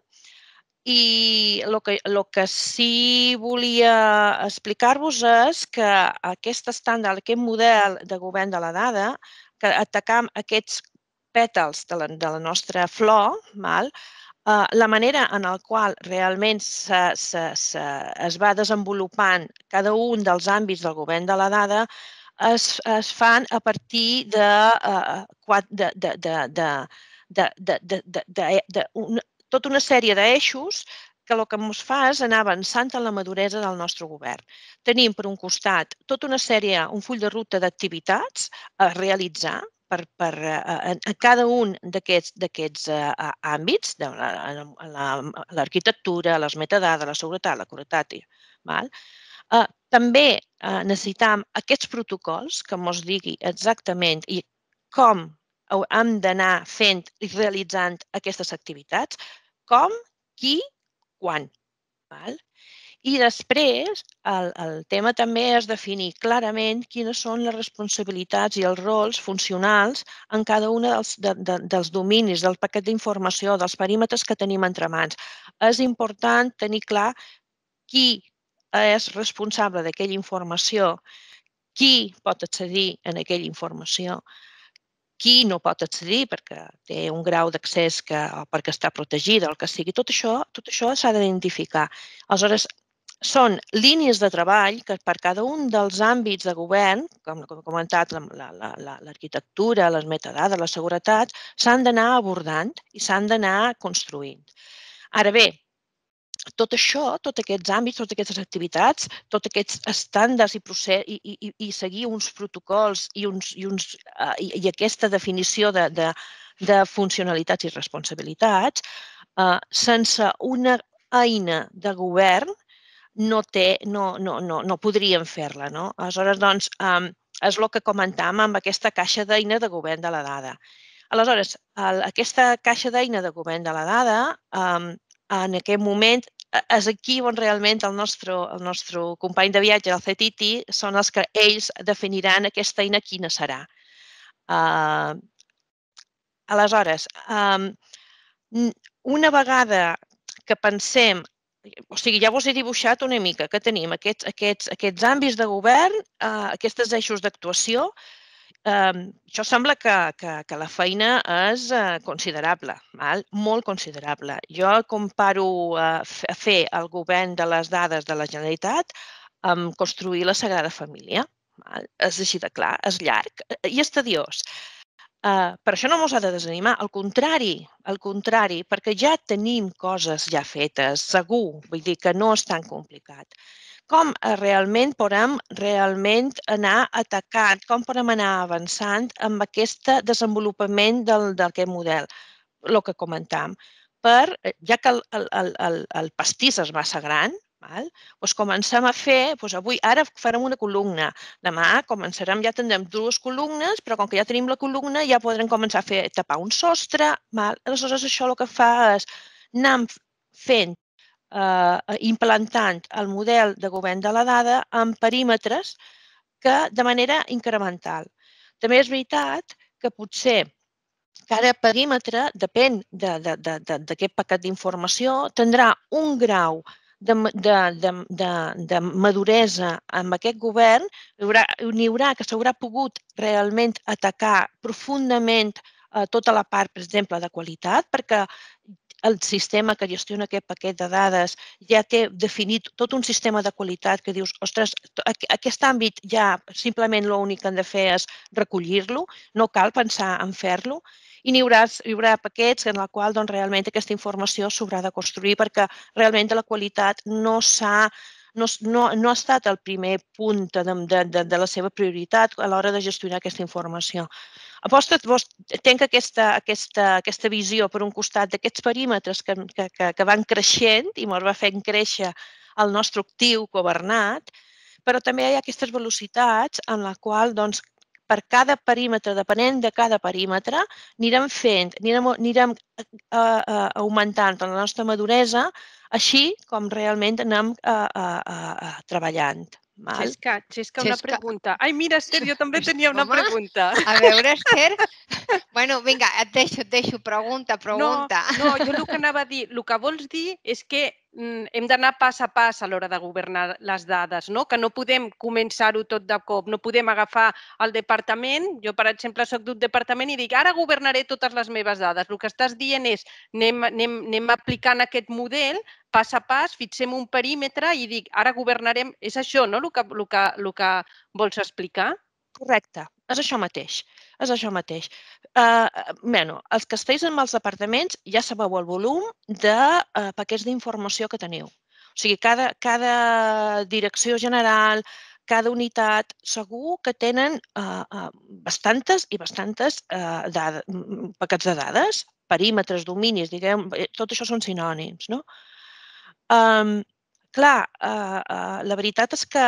I el que, el que sí volia explicar-vos és que aquest estàndard, aquest model de govern de la dada, que atacam aquests pètals de la, de la nostra flor, val? Uh, la manera en la qual realment se, se, se, es va desenvolupant cada un dels àmbits del govern de la dada es, es fan a partir de, uh, de, de, de, de, de, de, de, de, de, de una, tota una sèrie d'eixos que el que ens fa és anar avançant en la maduresa del nostre govern. Tenim, per un costat, tota una sèrie, un full de ruta d'activitats a realitzar per, per, a, a cada un d'aquests uh, àmbits, de l'arquitectura, les metadades, la seguretat, la qualitat. Val? Uh, també uh, necessitam aquests protocols que ens digui exactament i com hem d'anar fent i realitzant aquestes activitats, com, qui, quan. Val? I després, el, el tema també és definir clarament quines són les responsabilitats i els rols funcionals en cada un dels, de, de, dels dominis, del paquet d'informació, dels perímetres que tenim entre mans. És important tenir clar qui és responsable d'aquella informació, qui pot accedir a aquella informació, qui no pot accedir perquè té un grau d'accés o perquè està protegida o el que sigui. Tot això tot això s'ha d'identificar. Aleshores, són línies de treball que per cada un dels àmbits de govern, com he comentat, l'arquitectura, les metadades, la seguretat, s'han d'anar abordant i s'han d'anar construint. Ara bé, tot això, tots aquests àmbits, totes aquestes activitats, tots aquests estàndards i, i, i, i seguir uns protocols i, uns, i, uns, uh, i, i aquesta definició de, de, de funcionalitats i responsabilitats, uh, sense una eina de govern no, té, no, no, no, no podríem fer-la. No? Aleshores, doncs, um, és el que comentàvem amb aquesta caixa d'eina de govern de la dada. Aleshores, el, aquesta caixa d'eina de govern de la dada, um, en aquest moment, és aquí on realment el nostre, el nostre company de viatge, el C T T, són els que ells definiran aquesta eina quina serà. Uh, aleshores, um, una vegada que pensem, o sigui, ja vos he dibuixat una mica que tenim aquests, aquests, aquests àmbits de govern, uh, aquests eixos d'actuació. Uh, això sembla que, que, que la feina és uh, considerable, val? Molt considerable. Jo comparo uh, a fer el govern de les dades de la Generalitat amb construir la Sagrada Família. Val? És així de clar, és llarg i és tediós. Uh, per això no ens ha de desanimar, al contrari, al contrari, perquè ja tenim coses ja fetes, segur, vull dir que no és tan complicat. Com realment podem realment anar atacant, com podem anar avançant amb aquest desenvolupament d'aquest model, el que comentàvem. Per, ja que el, el, el, el pastís és massa gran, val? Doncs comencem a fer, doncs avui, ara farem una columna, demà començarem, ja tindrem dues columnes, però com que ja tenim la columna ja podrem començar a fer tapar un sostre. Val? Aleshores això el que fa és anar fent Uh, implantant el model de govern de la dada amb perímetres que de manera incremental. També és veritat que potser cada perímetre, depèn d'aquest paquet d'informació, tindrà un grau de, de, de, de, de maduresa amb aquest govern, n'hi haurà que s'haurà pogut realment atacar profundament uh, tota la part, per exemple, de qualitat, perquè el sistema que gestiona aquest paquet de dades ja té definit tot un sistema de qualitat que dius, ostres, aquest àmbit ja simplement l'únic que han de fer és recollir-lo, no cal pensar en fer-lo, i n'hi haurà, hi haurà paquets en els quals doncs, realment aquesta informació s'haurà de construir perquè realment la qualitat no s'ha No, no, no ha estat el primer punt de, de, de, de la seva prioritat a l'hora de gestionar aquesta informació. Aposta, tenc aquesta, aquesta, aquesta visió, per un costat, d'aquests perímetres que, que, que van creixent i ens va fent créixer el nostre actiu governat, però també hi ha aquestes velocitats en les quals, doncs, per cada perímetre, depenent de cada perímetre, anirem fent, anirem, anirem uh, uh, augmentant la nostra maduresa, així com realment anem uh, uh, uh, treballant. Val? Xesca, Xesca, una Xesca. pregunta. Ai, mira, Esther, jo també tenia una Home, pregunta. A veure, Esther... Bueno, vinga, et deixo, et deixo. Pregunta, pregunta. No, no, jo el que anava a dir, el que vols dir és que mm, hem d'anar pas a pas a l'hora de governar les dades, no? Que no podem començar-ho tot de cop, no podem agafar el departament. Jo, per exemple, soc d'un departament i dic, ara governaré totes les meves dades. El que estàs dient és, anem, anem, anem aplicant aquest model, pas a pas, fixem un perímetre i dic, ara governarem... És això, no?, el que, el que, el que vols explicar? Correcte, és això mateix. És això mateix. Uh, bueno, els que esteu amb els departaments ja sabeu el volum de uh, paquets d'informació que teniu. O sigui, cada, cada direcció general, cada unitat, segur que tenen uh, uh, bastantes i bastantes uh, dades, paquets de dades, perímetres, dominis, diguem, tot això són sinònims, no? Um, clar, uh, uh, la veritat és que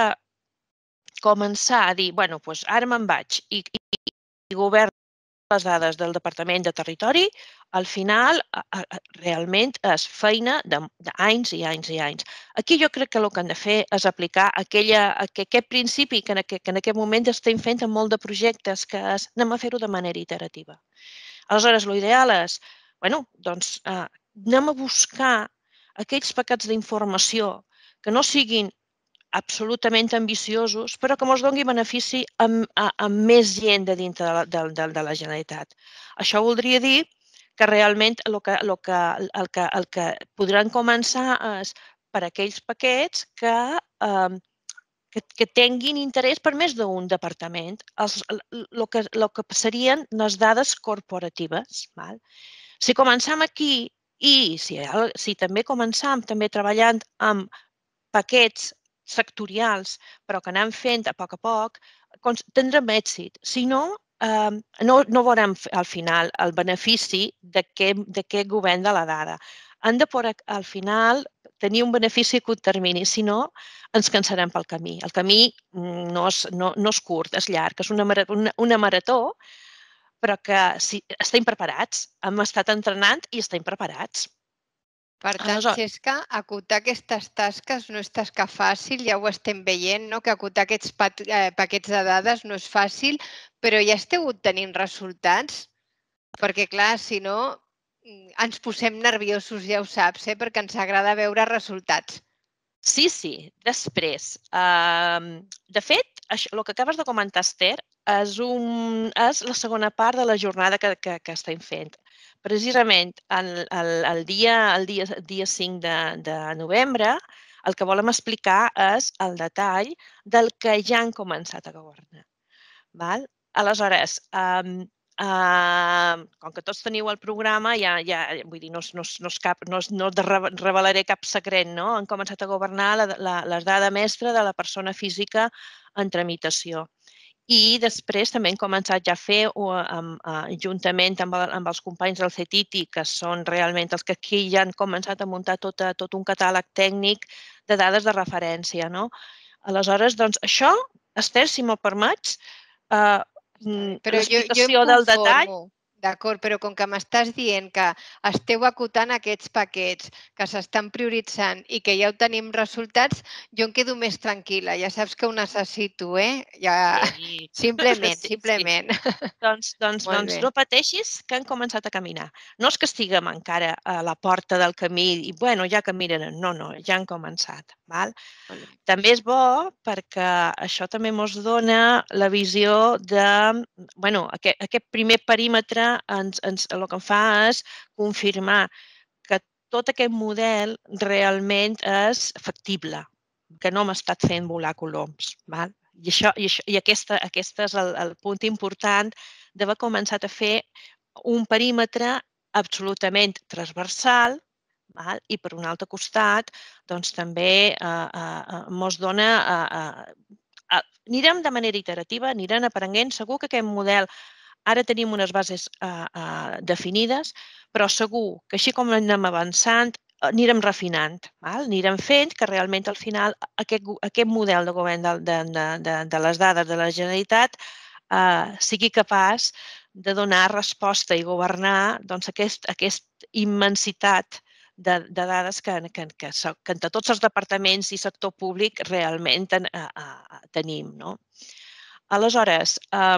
començar a dir, bueno, doncs ara me'n vaig i, i, i governo les dades del Departament de Territori, al final realment és feina d'anys i anys i anys. Aquí jo crec que el que han de fer és aplicar aquella, aquest principi que en aquest, que en aquest moment estem fent en molt de projectes, que és anem a fer-ho de manera iterativa. Aleshores, l'ideal és, bueno, doncs eh, anem a buscar aquells paquets d'informació que no siguin absolutament ambiciosos, però que ens doni benefici a més gent de dintre de la Generalitat. Això voldria dir que realment el que podran començar és per aquells paquets que tinguin interès per més d'un departament, el que serien les dades corporatives. Si comencem aquí i si també comencem també treballant amb paquets sectorials, però que anem fent a poc a poc, tindrem èxit. Si no, no veurem al final el benefici d'aquest govern de la dada. Han de poder al final tenir un benefici a curt termini, si no ens cansarem pel camí. El camí no és curt, és llarg, és una marató, però que estem preparats, hem estat entrenant i estem preparats. Per tant, Xesca, acotar aquestes tasques no és tasca fàcil, ja ho estem veient, que acotar aquests paquets de dades no és fàcil, però ja esteu obtenint resultats? Perquè, clar, si no, ens posem nerviosos, ja ho saps, perquè ens agrada veure resultats. Sí, sí. Després, de fet, el que acabes de comentar, Esther, és la segona part de la jornada que estem fent. Precisament el dia cinc de novembre el que volem explicar és el detall del que ja han començat a governar. Aleshores, com que tots teniu el programa, vull dir, no revelaré cap secret, no? Han començat a governar les dades mestres de la persona física en tramitació. I després també hem començat ja a fer, juntament amb els companys del C E T I T I, que són realment els que aquí ja han començat a muntar tot un catàleg tècnic de dades de referència. Aleshores, doncs, això, Esther, si m'ho permets, l'explicació del detall. D'acord, però com que m'estàs dient que esteu acotant aquests paquets, que s'estan prioritzant i que ja obtenim resultats, jo em quedo més tranquil·la. Ja saps que ho necessito, eh? Simplement, simplement. Doncs no pateixis que han començat a caminar. No és que estiguem encara a la porta del camí i, bueno, ja caminen. No, no, ja han començat. També és bo perquè això també ens dona la visió de, bueno, aquest primer perímetre el que fa és confirmar que tot aquest model realment és factible, que no hem estat fent volar coloms. I aquest és el punt important d'haver començat a fer un perímetre absolutament transversal i, per un altre costat, doncs també ens dona... Anirem de manera iterativa, anirem aprenent. Segur que aquest model ara tenim unes bases definides, però segur que així com anem avançant, anirem refinant, anirem fent que realment al final aquest model de govern de les dades de la Generalitat sigui capaç de donar resposta i governar aquesta immensitat de dades que entre tots els departaments i sector públic realment tenim. Aleshores,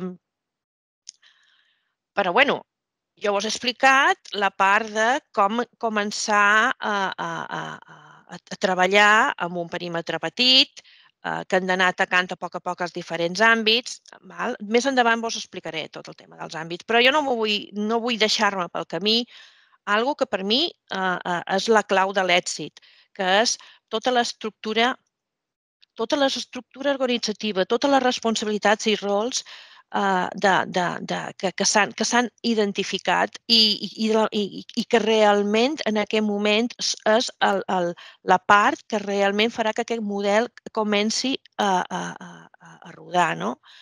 però bueno, jo us he explicat la part de com començar a treballar amb un perímetre petit, que hem d'anar atacant a poc a poc els diferents àmbits. Més endavant vos explicaré tot el tema dels àmbits, però jo no vull deixar-me pel camí algo que per mi és la clau de l'èxit, que és tota l'estructura tota l'estructura organitzativa, totes les responsabilitats i rols que s'han identificat i que realment en aquest moment és la part que realment farà que aquest model comenci a rodar.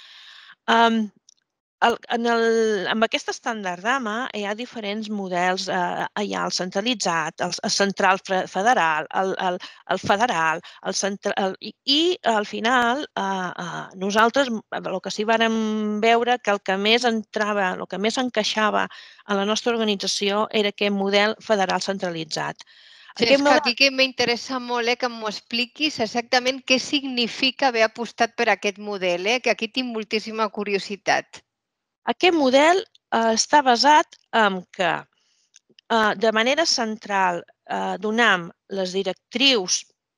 Amb aquest estàndardama hi ha diferents models. Hi ha el centralitzat, el central federal, el federal, i al final nosaltres el que sí vàrem veure que el que més entrava, el que més encaixava a la nostra organització era aquest model federal centralitzat. És que aquí que m'interessa molt que m'ho expliquis exactament què significa haver apostat per aquest model, que aquí tinc moltíssima curiositat. Aquest model està basat en que de manera central donam les directrius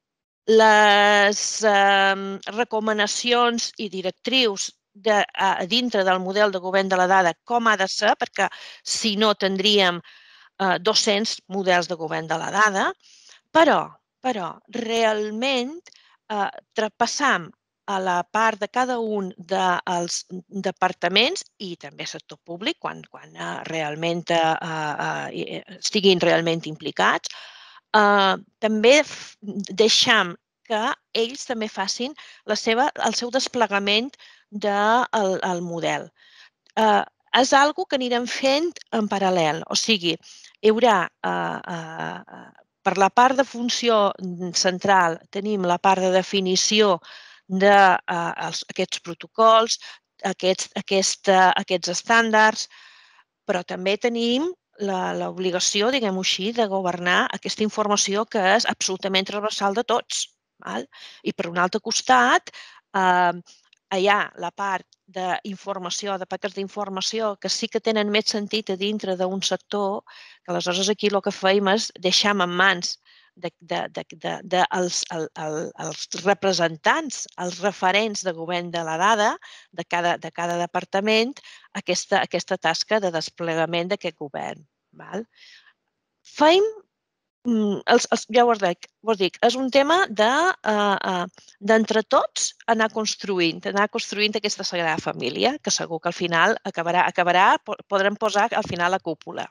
les recomanacions i directrius dintre del model de govern de la dada com ha de ser, perquè si no tindríem dos-cents models de govern de la dada, però, però realment traspassam a la part de cada un dels departaments i també sector públic, quan realment estiguin realment implicats, també deixam que ells també facin el seu desplegament del model. És una cosa que anirem fent en paral·lel, o sigui, hi haurà, per la part de funció central, tenim la part de definició d'aquests protocols, aquests estàndards, però també tenim l'obligació, diguem-ho així, de governar aquesta informació que és absolutament transversal de tots. I per un altre costat, hi ha la part d'informació, de paquets d'informació que sí que tenen més sentit a dintre d'un sector, que aleshores aquí el que fem és deixar en mans dels representants, els referents de govern de la dada de cada departament, aquesta tasca de desplegament d'aquest govern. Fem, ja ho dic, és un tema d'entre tots anar construint, anar construint aquesta Sagrada Família, que segur que al final acabarà, podrem posar al final la cúpula.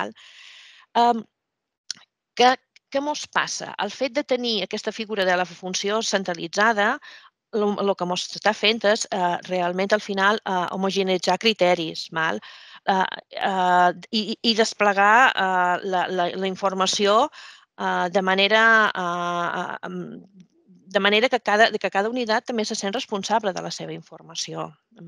Què ens passa? El fet de tenir aquesta figura de la funció centralitzada, el que ens està fent és realment al final homogeneitzar criteris i desplegar la informació de manera que cada unitat també se sent responsable de la seva informació.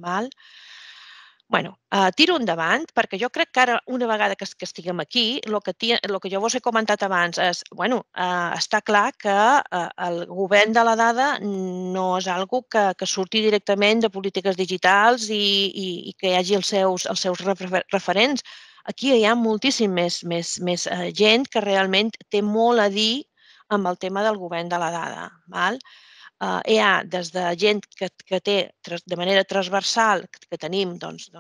Bé, tiro endavant, perquè jo crec que ara, una vegada que estiguem aquí, el que jo vos he comentat abans és, bé, està clar que el govern de la dada no és una cosa que surti directament de polítiques digitals i que hi hagi els seus referents. Aquí hi ha moltíssima més gent que realment té molt a dir amb el tema del govern de la dada. Hi ha des de gent que té de manera transversal, que tenim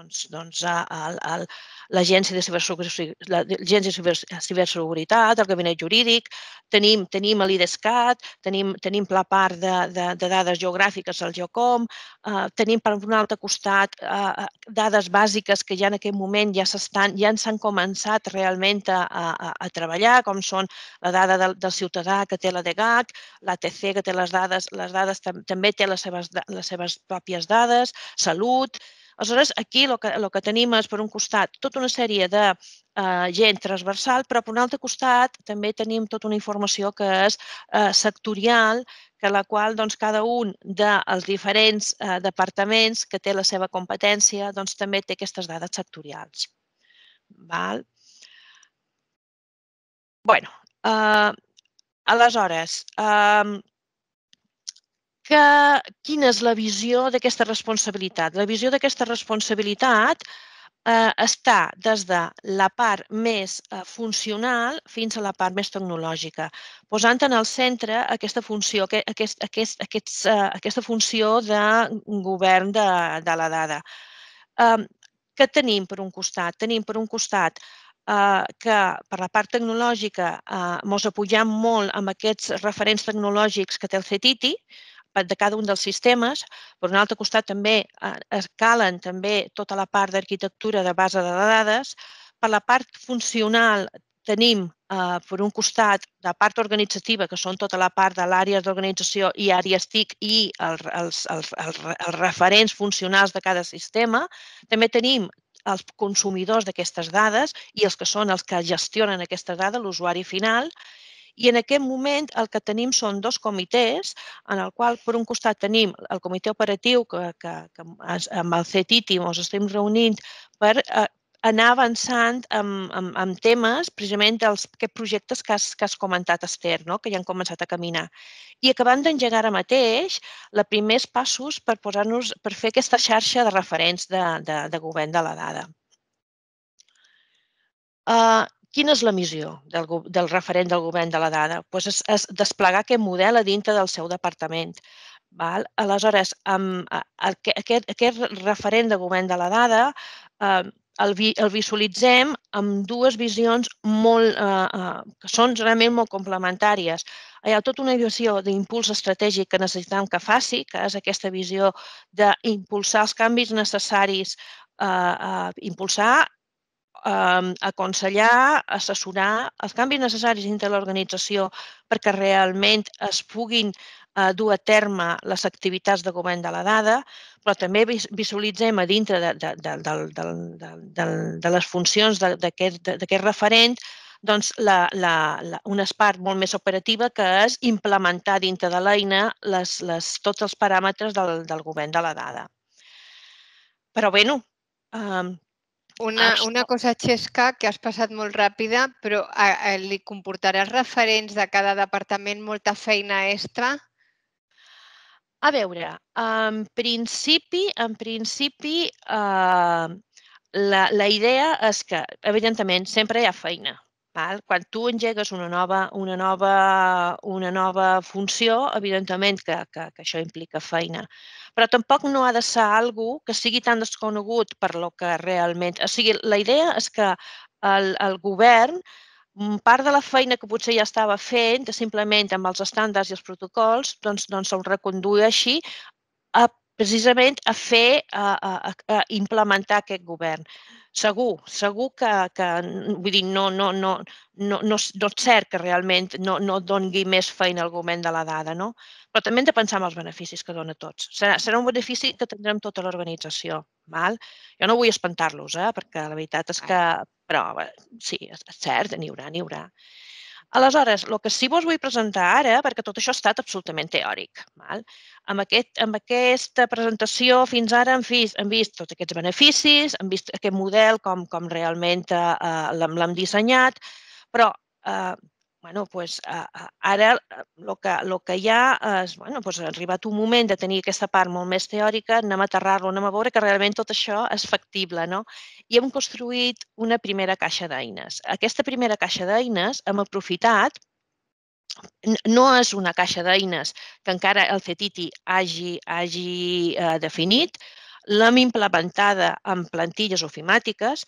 l'Agència de Ciberseguretat, el Gabinet Jurídic, tenim l'IDESCAT, tenim la part de dades geogràfiques, el GeoCom, tenim per un altre costat dades bàsiques que ja en aquest moment ja s'han començat realment a treballar, com són la dada del ciutadà que té la D G A C, l'A T C que té les dades, les dades també té les seves pròpies dades, salut. Aleshores, aquí el que tenim és, per un costat, tota una sèrie de gent transversal, però per un altre costat també tenim tota una informació que és sectorial, que la qual cada un dels diferents departaments que té la seva competència també té aquestes dades sectorials. Bé, aleshores, quina és la visió d'aquesta responsabilitat? La visió d'aquesta responsabilitat està des de la part més funcional fins a la part més tecnològica, posant en el centre aquesta funció de govern de la dada. Què tenim per un costat? Tenim per un costat que per la part tecnològica ens apoyem molt amb aquests referents tecnològics que té el C T I T I, de cada un dels sistemes. Per un altre costat també calen també tota la part d'arquitectura de base de dades. Per la part funcional tenim per un costat la part organitzativa, que són tota la part de l'àrea d'organització i àrees T I C i els referents funcionals de cada sistema. També tenim els consumidors d'aquestes dades i els que són els que gestionen aquestes dades, l'usuari final. I en aquest moment el que tenim són dos comitès, en el qual per un costat tenim el comitè operatiu que amb el C T I T I ens estem reunint per anar avançant en temes, precisament d'aquests projectes que has comentat, Esther, que ja han començat a caminar. I acabant d'engegar ara mateix els primers passos per fer aquesta xarxa de referents de govern de la dada. quina és la missió del, del referent del govern de la dada? Pues és, és desplegar aquest model a dintre del seu departament. Val? Aleshores, amb, aquest, aquest referent de govern de la dada eh, el, vi, el visualitzem amb dues visions molt, eh, eh, que són realment molt complementàries. Hi ha tota una visió d'impuls estratègic que necessitem que faci, que és aquesta visió d'impulsar els canvis necessaris, eh, eh, impulsar, eh, aconsellar, assessorar els canvis necessaris dintre l'organització perquè realment es puguin eh, dur a terme les activitats de govern de la dada, però també visualitzem a dintre de, de, de, de, de, de, de les funcions d'aquest referent doncs, la, la, la, una part molt més operativa que és implementar dintre de l'eina les, les, tots els paràmetres del, del govern de la dada. Però bé, eh, Una, una cosa, Xesca, que has passat molt ràpida, però a, a, li comportarà als referents de cada departament molta feina extra? A veure, en principi, en principi eh, la, la idea és que, evidentment, sempre hi ha feina. Val? Quan tu engegues una nova, una nova, una nova funció, evidentment que, que, que això implica feina. Però tampoc no ha de ser algú que sigui tan desconegut per lo que realment... O sigui, la idea és que el, el govern, part de la feina que potser ja estava fent, simplement amb els estàndards i els protocols, doncs, doncs el recondueixi a, precisament a fer, a, a, a implementar aquest govern. Segur, segur que, que vull dir, no, no, no, no, no, no és cert que realment no, no doni més feina al govern de la dada, no? Però també hem de pensar en els beneficis que dona a tots. Serà, serà un benefici que tindrem tota l'organització. Jo no vull espantar-los, eh? Perquè la veritat és que... Però sí, és cert, n'hi haurà, n'hi haurà. Aleshores, el que sí vos vull presentar ara, perquè tot això ha estat absolutament teòric. Val? Amb, aquest, amb aquesta presentació fins ara hem vist, hem vist tots aquests beneficis, hem vist aquest model com, com realment eh, l'hem dissenyat, però eh, bueno, pues, eh, ara el que, lo que hi ha és, bueno, pues, ha arribat un moment de tenir aquesta part molt més teòrica, anem a aterrar-lo, anem a veure que realment tot això és factible, no? I hem construït una primera caixa d'eines. Aquesta primera caixa d'eines hem aprofitat, no és una caixa d'eines que encara el C E T I T I hagi, hagi eh, definit, l'hem implementada en plantilles ofimàtiques,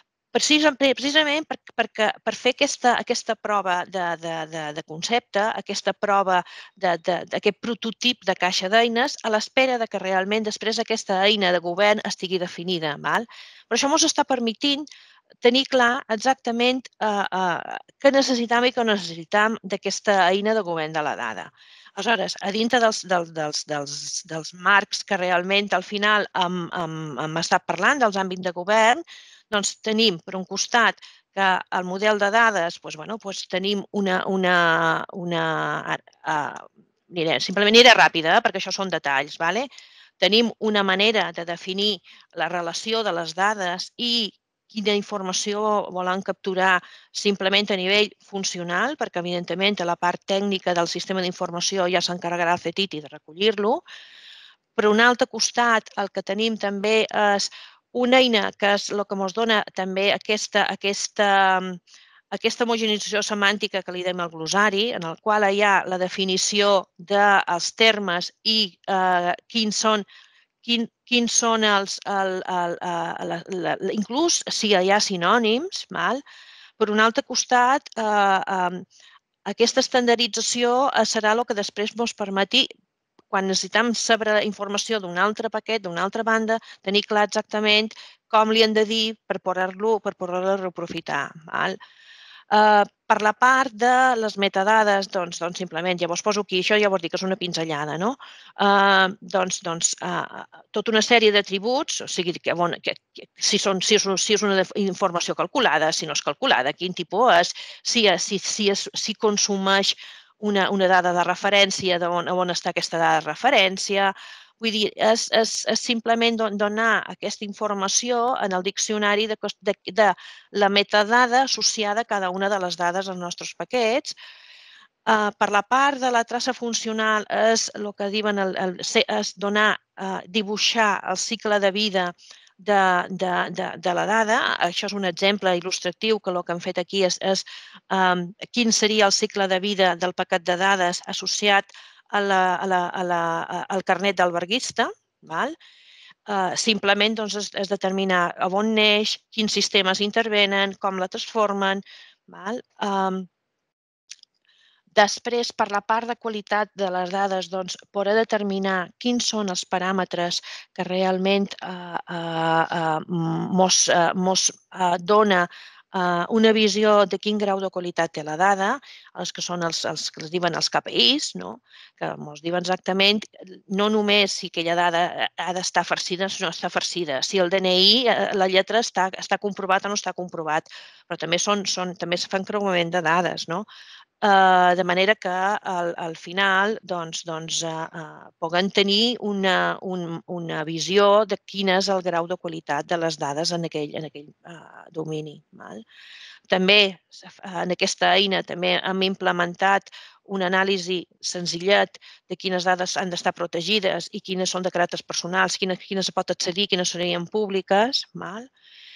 precisament per, per, per fer aquesta, aquesta prova de, de, de, de concepte, aquesta prova d'aquest prototip de caixa d'eines a l'espera que realment després aquesta eina de govern estigui definida. Val? Però això ens està permetint tenir clar exactament eh, eh, què necessitam i què necessitam d'aquesta eina de govern de la dada. Aleshores, a dintre dels, dels, dels, dels, dels marcs que realment al final hem, hem, hem estat parlant, dels àmbits de govern, doncs tenim, per un costat, que el model de dades, doncs, bueno, doncs tenim una... una, una uh, aniré, simplement aniré ràpida, eh, perquè això són detalls. Vale? Tenim una manera de definir la relació de les dades i quina informació volen capturar simplement a nivell funcional, perquè evidentment a la part tècnica del sistema d'informació ja s'encarregarà el C E T I T I de recollir-lo. Per un altre costat, el que tenim també és una eina que és el que ens dona també aquesta, aquesta, aquesta homogenització semàntica que li dèiem al glossari, en el qual hi ha la definició dels termes i eh, quins són Quin, quins són els... El, el, el, el, el, inclús si hi ha sinònims. Val? Per un altre costat, eh, eh, aquesta estandardització serà el que després ens permeti, quan necessitem saber informació d'un altre paquet, d'una altra banda, tenir clar exactament com li han de dir per poder-lo per poder-lo reprofitar. Val? Uh, per la part de les metadades, doncs, doncs simplement, ja vos poso aquí, això ja vos dic que és una pinzellada, no? Uh, doncs, doncs uh, tota una sèrie d'atributs, o sigui, que, bon, que, que, si, són, si, és, si és una informació calculada, si no és calculada, quin tipus és, si, si, si, és, si consumeix una, una dada de referència, d'on on està aquesta dada de referència. Vull dir, és, és, és simplement donar aquesta informació en el diccionari de, de, de la metadada associada a cada una de les dades dels nostres paquets. Uh, per la part de la traça funcional és el que diuen el, el, és donar, uh, dibuixar el cicle de vida de, de, de, de la dada. Això és un exemple il·lustratiu que el que han fet aquí és, és um, quin seria el cicle de vida del paquet de dades associat a la, a la, a la, al carnet d'alberguista. Val? Uh, simplement doncs, és, és determinar on neix, quins sistemes intervenen, com la transformen. Val? Um, Després, per la part de qualitat de les dades, doncs, poder determinar quins són els paràmetres que realment eh, eh, mos, eh, mos eh, dona eh, una visió de quin grau de qualitat té la dada, els que són els, els que es diuen els K P Is, no? Que ens diuen exactament no només si aquella dada ha d'estar farcida o no està farcida, si el D N I, la lletra està, està comprovat o no està comprovat, però també, són, són, també es fan creuament de dades, no? Uh, de manera que al, al final doncs, doncs, uh, uh, puguen tenir una, un, una visió de quin és el grau de qualitat de les dades en aquell, en aquell uh, domini. Val? També en aquesta eina també hem implementat una anàlisi senzillet de quines dades han d'estar protegides i quines són de caràcters personals, quines, quines pot accedir, quines serien públiques. Val?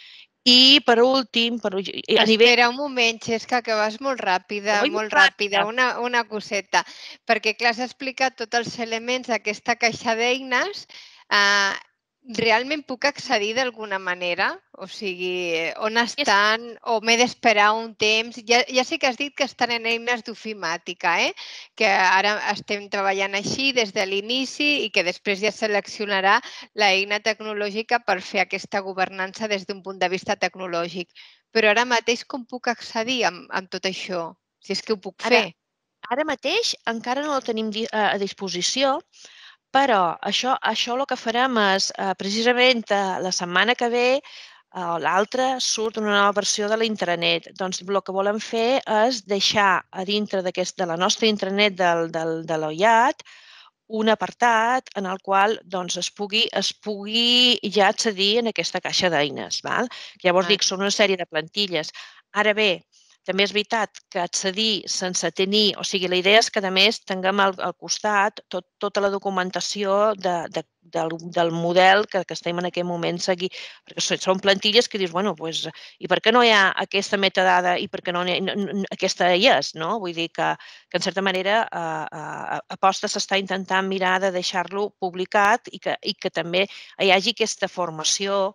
I, per últim, per, a Espera nivell... Espera un moment, Xesca, que vas molt ràpida, Oi, molt molt ràpida, ràpida. una, una coseta, perquè, clar, has explicat tots els elements d'aquesta caixa d'eines. Eh, realment puc accedir d'alguna manera? O sigui, on estan? O m'he d'esperar un temps? Ja, ja sé que has dit que estan en eines d'ofimàtica, eh? Que ara estem treballant així des de l'inici i que després ja seleccionarà l'eina tecnològica per fer aquesta governança des d'un punt de vista tecnològic. Però ara mateix com puc accedir amb, amb tot això? Si és que ho puc fer. Ara, ara mateix encara no el tenim a disposició, però això, això el que farem és, eh, precisament eh, la setmana que ve o eh, l'altra surt una nova versió de la intranet. Doncs el que volem fer és deixar a dintre de la nostra intranet del, del, de l'O I A T un apartat en el qual doncs, es, pugui, es pugui ja accedir en aquesta caixa d'eines. Llavors dic, són una sèrie de plantilles. Ara bé, també és veritat que accedir sense tenir, o sigui, la idea és que a més tinguem al, al costat tot, tota la documentació de, de, del, del model que, que estem en aquest moment seguint, perquè són plantilles que dius, bueno, pues, i per què no hi ha aquesta metadada i per què no, no, no aquesta hi és, no? Vull dir que, que en certa manera eh, eh, aposta s'està intentant mirar de deixar-lo publicat i que, i que també hi hagi aquesta formació,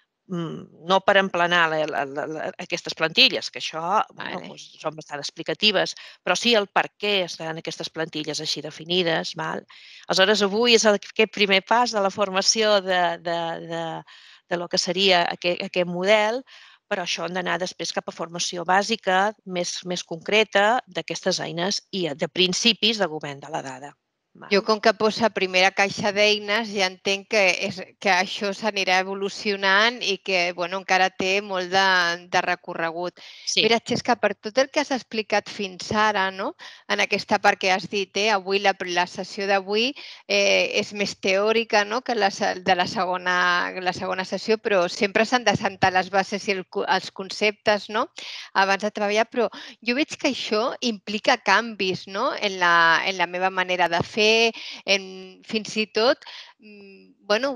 no per emplenar la, la, la, la, aquestes plantilles, que això bueno, Vale. doncs, són bastant explicatives, però sí el per què estan aquestes plantilles així definides. Val? Aleshores, avui és aquest primer pas de la formació de, de, de, de lo que seria aquest, aquest model, però això han d'anar després cap a formació bàsica, més, més concreta, d'aquestes eines i de principis de govern de la dada. Jo, com que posa primera caixa d'eines, ja entenc que, és, que això s'anirà evolucionant i que bueno, encara té molt de, de recorregut. Sí. Mira, Xesca, per tot el que has explicat fins ara, no? En aquesta part que has dit, eh? avui la, la sessió d'avui eh, és més teòrica, no? Que la de la segona, la segona sessió, però sempre s'han de sentar les bases i el, els conceptes, no? Abans de treballar, però jo veig que això implica canvis, no? en, la, en la meva manera de fer, en, fins i tot, bueno,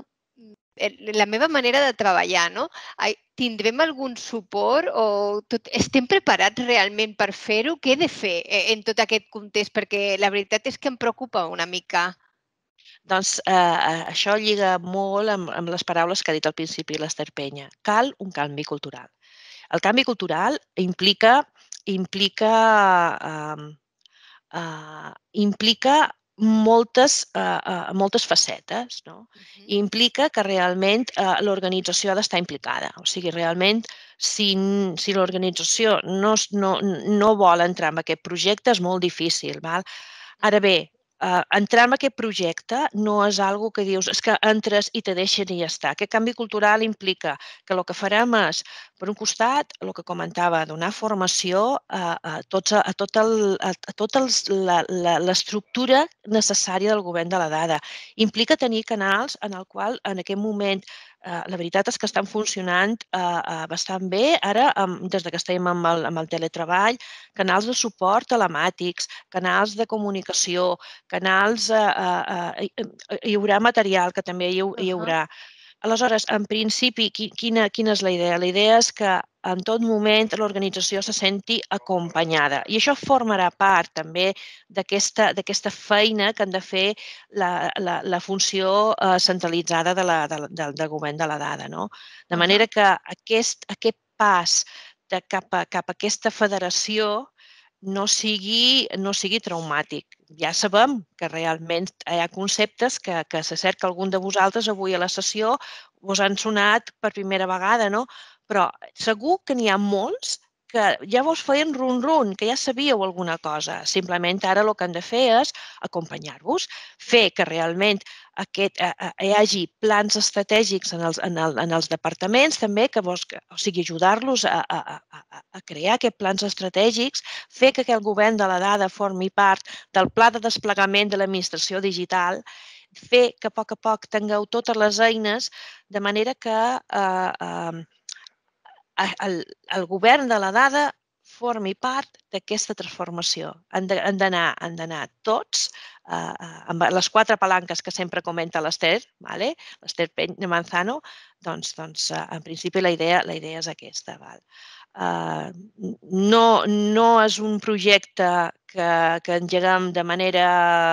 la meva manera de treballar, no? Tindrem algun suport o tot, estem preparats realment per fer-ho? Què he de fer en tot aquest context? Perquè la veritat és que em preocupa una mica. Doncs eh, això lliga molt amb, amb les paraules que ha dit al principi l'Ester Penya. Cal un canvi cultural. El canvi cultural implica, implica, eh, eh, implica moltes, uh, moltes facetes. No? Uh-huh. I implica que realment uh, l'organització ha d'estar implicada. O sigui, realment, si, si l'organització no, no, no vol entrar en aquest projecte, és molt difícil. Val? Ara bé, uh, entrar en aquest projecte no és algo que dius, és que entres i te deixen i ja està. Aquest canvi cultural implica que el que farem és, per un costat, el que comentava, donar formació a, a, tots, a, tot el, a, a tota l'estructura necessària del govern de la dada. Implica tenir canals en el qual en aquest moment eh, la veritat és que estan funcionant eh, bastant bé. Ara, um, des que estem amb el, amb el teletreball, canals de suport telemàtics, canals de comunicació, canals... Eh, eh, hi haurà material que també hi, hi haurà. Aleshores, en principi, quina, quina és la idea? La idea és que en tot moment l'organització se senti acompanyada. I això formarà part també d'aquesta feina que han de fer la, la, la funció eh, centralitzada de la, de, de, del govern de la dada. No? De manera que aquest, aquest pas de cap, a, cap a aquesta federació no sigui, no sigui traumàtic. Ja sabem que realment hi ha conceptes que, que se cerca algun de vosaltres avui a la sessió us han sonat per primera vegada, no? Però segur que n'hi ha molts que ja vos feien run-run, que ja sabíeu alguna cosa. Simplement ara el que han de fer és acompanyar-vos, fer que realment aquest, eh, hi hagi plans estratègics en els, en el, en els departaments també, que vos, o sigui, ajudar-los a, a, a, a crear aquests plans estratègics, fer que el govern de la dada formi part del pla de desplegament de l'administració digital, fer que a poc a poc tingueu totes les eines de manera que eh, eh, el, el govern de la dada formi part d'aquesta transformació. Han d'anar han d'anar tots eh, amb les quatre palanques que sempre comenta l'Ester, ¿vale? l'Ester Peña Manzano, doncs, doncs en principi la idea, la idea és aquesta. Val? Uh, no, no és un projecte que, que engeguem de manera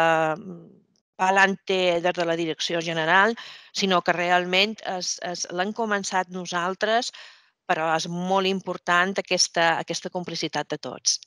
palante des de la direcció general, sinó que realment l'hem començat nosaltres, però és molt important aquesta, aquesta complicitat de tots.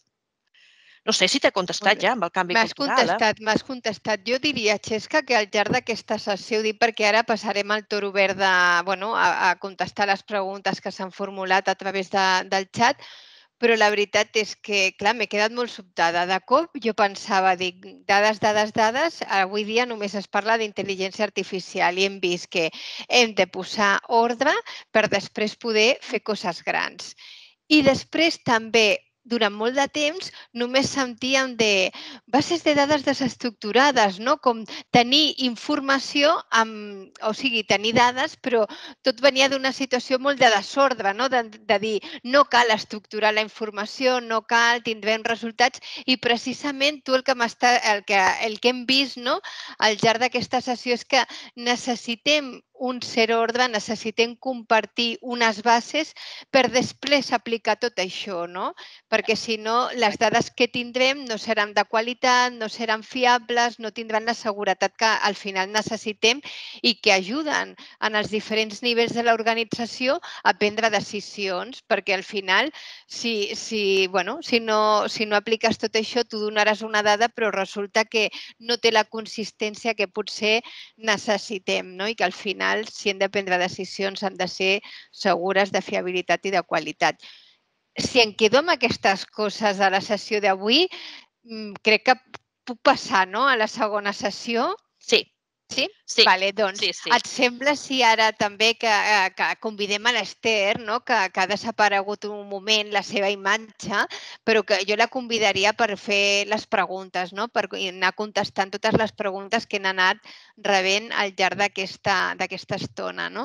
No sé si t'he contestat ja amb el canvi cultural. M'has contestat, m'has contestat. Jo diria, Xesca, que al llarg d'aquesta sessió, dic perquè ara passarem al torn obert de, bueno, a, a contestar les preguntes que s'han formulat a través de, del xat, però la veritat és que, clar, m'he quedat molt sobtada. De cop jo pensava, dic, dades, dades, dades, avui dia només es parla d'intel·ligència artificial i hem vist que hem de posar ordre per després poder fer coses grans. I després també, durant molt de temps, només sentíem de bases de dades desestructurades, no? Com tenir informació, amb, o sigui, tenir dades, però tot venia d'una situació molt de desordre, no? De, de dir, no cal estructurar la informació, no cal, tindrem resultats, i precisament tu el que, el que, el que hem vist, no? Al llarg d'aquesta sessió és que necessitem un cert ordre, necessitem compartir unes bases per després aplicar tot això, no? Perquè si no, les dades que tindrem no seran de qualitat, no seran fiables, no tindran la seguretat que al final necessitem i que ajuden en els diferents nivells de l'organització a prendre decisions, perquè al final, si, si, bueno, si, no, si no apliques tot això, tu donaràs una dada, però resulta que no té la consistència que potser necessitem, no? I que al final, si hem de prendre decisions, han de ser segures de fiabilitat i de qualitat. Si em quedo amb aquestes coses de la sessió d'avui, crec que puc passar, no?, a la segona sessió. Sí. Sí? Sí. Vale, doncs, sí, sí. Et sembla si ara també que, que convidem a l'Ester, no?, que, que ha desaparegut un moment la seva imatge, però que jo la convidaria per fer les preguntes, no?, per anar contestant totes les preguntes que han anat rebent al llarg d'aquesta estona, no?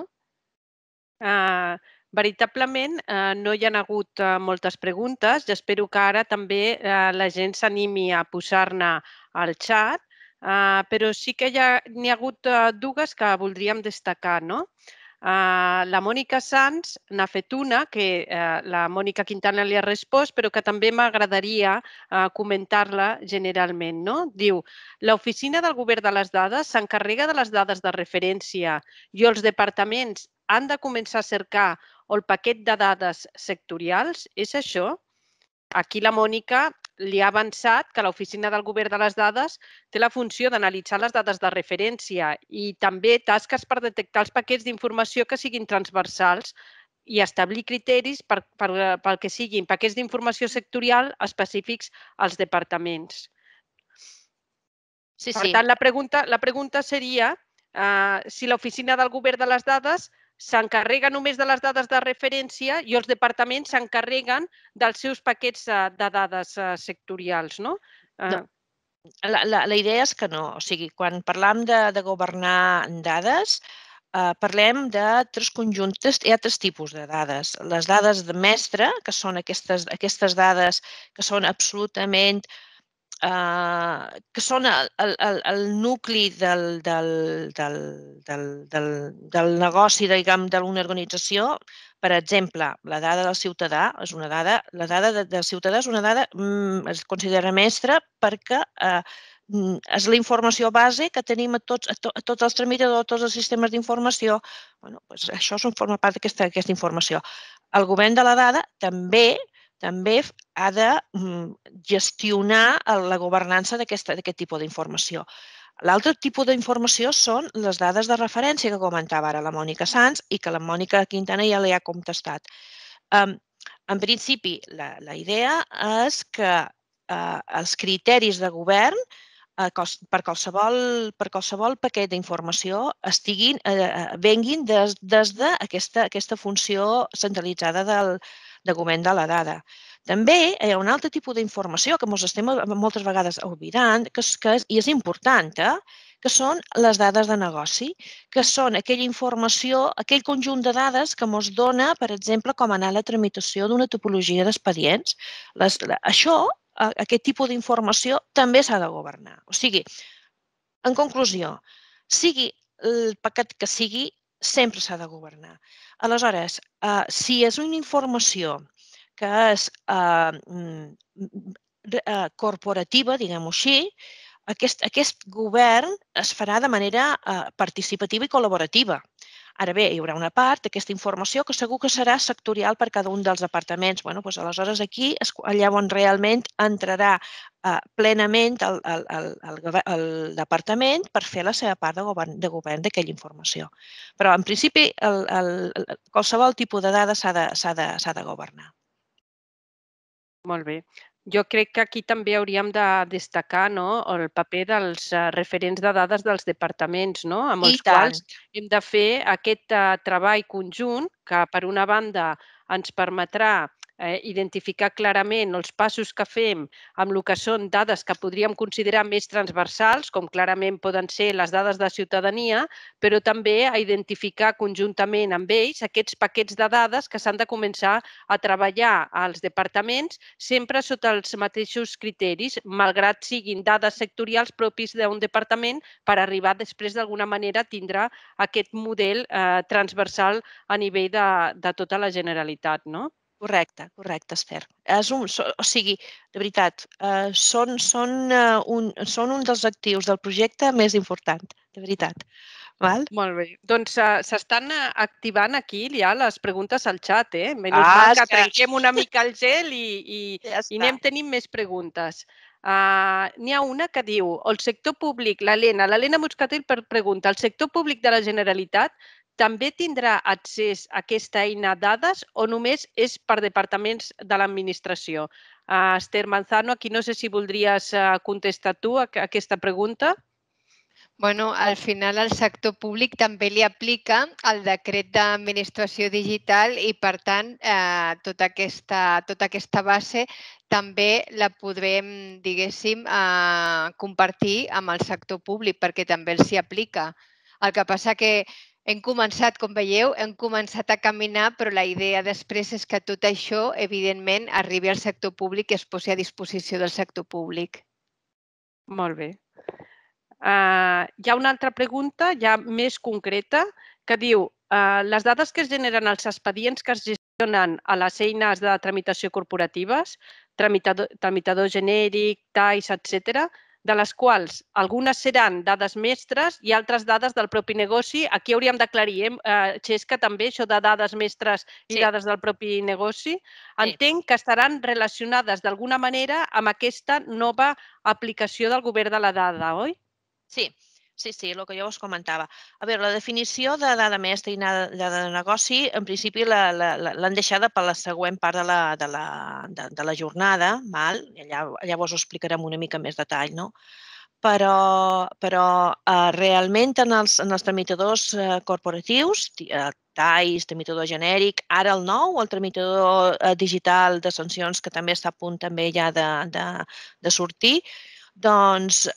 Uh, veritablement uh, no hi ha hagut uh, moltes preguntes i espero que ara també uh, la gent s'animi a posar-ne al xat, uh, però sí que hi ha, n'hi ha hagut uh, dues que voldríem destacar, no? Uh, la Mònica Sanz n'ha fet una, que uh, la Mònica Quintana li ha respost, però que també m'agradaria uh, comentar-la generalment, no? Diu, l'oficina del govern de les dades s'encarrega de les dades de referència i els departaments han de començar a cercar el paquet de dades sectorials. És això? Aquí la Mònica li ha avançat que l'oficina del govern de les dades té la funció d'analitzar les dades de referència i també tasques per detectar els paquets d'informació que siguin transversals i establir criteris per, per, pel que siguin paquets d'informació sectorial específics als departaments. Sí, per sí. tant, la pregunta, la pregunta seria uh, si l'oficina del govern de les dades s'encarrega només de les dades de referència i els departaments s'encarreguen dels seus paquets de dades sectorials, no? No. La, la, la idea és que no. O sigui, quan parlam de, de governar dades, eh, parlem de tres conjuntes, hi ha tres tipus de dades. Les dades de mestre, que són aquestes, aquestes dades que són absolutament que són el nucli del negoci d'una organització. Per exemple, la dada del ciutadà és una dada, la dada del ciutadà és una dada, es considera mestra perquè és la informació base que tenim a tots els tramitadors, a tots els sistemes d'informació. Això forma part d'aquesta informació. El govern de la dada també també ha de gestionar la governança d'aquest tipus d'informació. L'altre tipus d'informació són les dades de referència que comentava ara la Mònica Sans i que la Mònica Quintana ja li ha contestat. En principi, la idea és que els criteris de govern per qualsevol paquet d'informació venguin des d'aquesta funció centralitzada de govern de la dada. També hi ha un altre tipus d'informació que ens estem moltes vegades oblidant i és important, que són les dades de negoci, que són aquella informació, aquell conjunt de dades que ens dona, per exemple, com anar a la tramitació d'una tipologia d'expedients. Això, aquest tipus d'informació, també s'ha de governar. O sigui, en conclusió, sigui el paquet que sigui, sempre s'ha de governar. Aleshores, si és una informació que és corporativa, diguem-ho així, aquest govern es farà de manera participativa i col·laborativa. Ara bé, hi haurà una part d'aquesta informació que segur que serà sectorial per cada un dels departaments. Aleshores, aquí és allà on realment entrarà plenament el departament per fer la seva part de govern d'aquella informació. Però, en principi, qualsevol tipus de dades s'ha de governar. Molt bé. Jo crec que aquí també hauríem de destacar el paper dels referents de dades dels departaments, amb els quals hem de fer aquest treball conjunt que, per una banda, ens permetrà identificar clarament els passos que fem amb el que són dades que podríem considerar més transversals, com clarament poden ser les dades de ciutadania, però també a identificar conjuntament amb ells aquests paquets de dades que s'han de començar a treballar als departaments sempre sota els mateixos criteris, malgrat siguin dades sectorials propis d'un departament per arribar després d'alguna manera a tindre aquest model transversal a nivell de tota la Generalitat, no? Correcte, correcte, Esther. O sigui, de veritat, són un dels actius del projecte més important, de veritat. Molt bé. Doncs s'estan activant aquí ja les preguntes al xat, eh? Menys mal que trenquem una mica el gel i anem tenint més preguntes. N'hi ha una que diu, el sector públic, l'Helena, l'Helena Moscatell pregunta, el sector públic de la Generalitat també tindrà accés a aquesta eina dades o només és per departaments de l'administració? Esther Manzano, aquí no sé si voldries contestar tu a aquesta pregunta. Bueno, al final el sector públic també li aplica el decret d'administració digital i, per tant, tota aquesta base també la podrem, diguéssim, compartir amb el sector públic perquè també els s'hi aplica. El que passa que hem començat, com veieu, hem començat a caminar, però la idea després és que tot això, evidentment, arribi al sector públic i es posi a disposició del sector públic. Molt bé. Hi ha una altra pregunta, ja més concreta, que diu les dades que es generen als expedients que es gestionen a les eines de tramitació corporatives, tramitador genèric, T A I, etcètera, de les quals algunes seran dades mestres i altres dades del propi negoci. Aquí hauríem d'aclarir, Xesca, també, això de dades mestres i dades del propi negoci. Entenc que estaran relacionades d'alguna manera amb aquesta nova aplicació del govern de la dada, oi? Sí, sí, sí, el que jo us comentava. A veure, la definició de dada mestra i dada de negoci, en principi l'han deixada per la següent part de la jornada, allà vos ho explicarem una mica més detall, no? Però realment en els tramitadors corporatius, T A I, tramitador genèric, ara el nou, el tramitador digital de sancions, que també està a punt també ja de sortir, doncs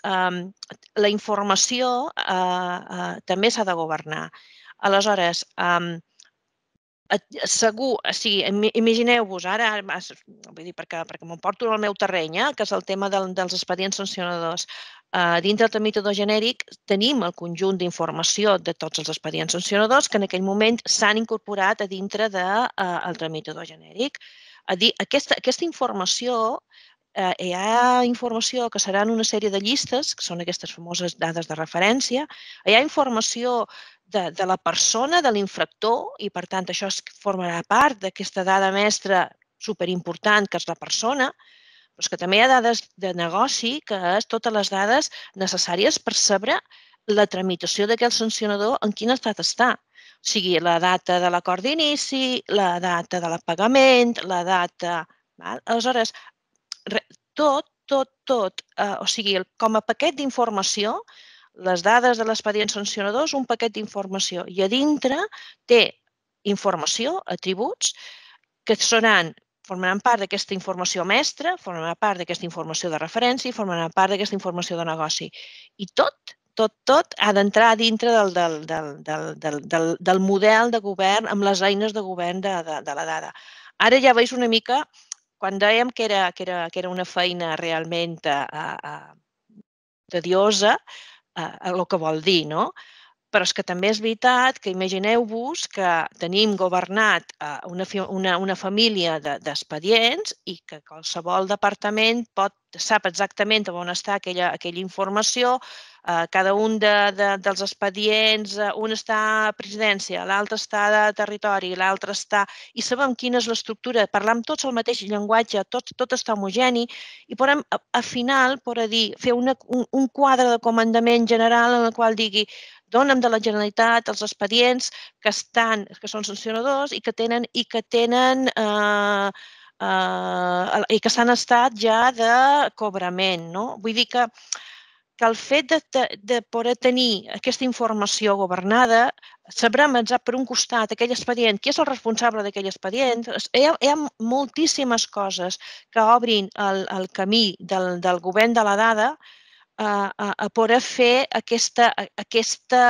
la informació també s'ha de governar. Aleshores, segur, o sigui, imagineu-vos, ara, vull dir, perquè, perquè m'emporto al meu terreny, eh, que és el tema del, dels expedients sancionadors. Uh, dintre del tramitador genèric tenim el conjunt d'informació de tots els expedients sancionadors que en aquell moment s'han incorporat a dintre del de, uh, tramitador genèric. A dir, aquesta, aquesta informació, uh, hi ha informació que seran una sèrie de llistes, que són aquestes famoses dades de referència, hi ha informació de, de la persona, de l'infractor, i per tant això formarà part d'aquesta dada mestra superimportant que és la persona, però és que també hi ha dades de negoci, que és totes les dades necessàries per saber la tramitació d'aquell sancionador en quin estat està. O sigui, la data de l'acord d'inici, la data de pagament, la data... Val? Aleshores, tot, tot, tot, eh, o sigui, com a paquet d'informació, les dades de l'expedient sancionador és un paquet d'informació i a dintre té informació, atributs, que seran formaran part d'aquesta informació mestra, formaran part d'aquesta informació de referència i formaran part d'aquesta informació de negoci. I tot, tot, tot ha d'entrar dintre del, del, del, del, del, del, del model de govern amb les eines de govern de, de, de la dada. Ara ja veus una mica, quan dèiem que era, que era, que era una feina realment a, a, tediosa, a, a el que vol dir, no? Però és que també és veritat que imagineu-vos que tenim governat una, una, una família d'expedients i que qualsevol departament pot, sap exactament on està aquella, aquella informació, eh, cada un de, de, dels expedients, un està a presidència, l'altre està a territori, l'altre està... I sabem quina és l'estructura, parlam tots el mateix llenguatge, tot, tot està homogeni i podem, a, a final, podem dir, fer una, un, un quadre de comandament general en el qual digui dona'm de la Generalitat els expedients que estan, que són sancionadors i que tenen i que tenen eh, eh, i que s'han estat ja de cobrament, no? Vull dir que, que el fet de, de, de poder tenir aquesta informació governada, sabrem per un costat aquell expedient, qui és el responsable d'aquell expedient, hi ha, hi ha moltíssimes coses que obrin el, el camí del, del govern de la dada a, a, a poder fer aquesta, aquesta,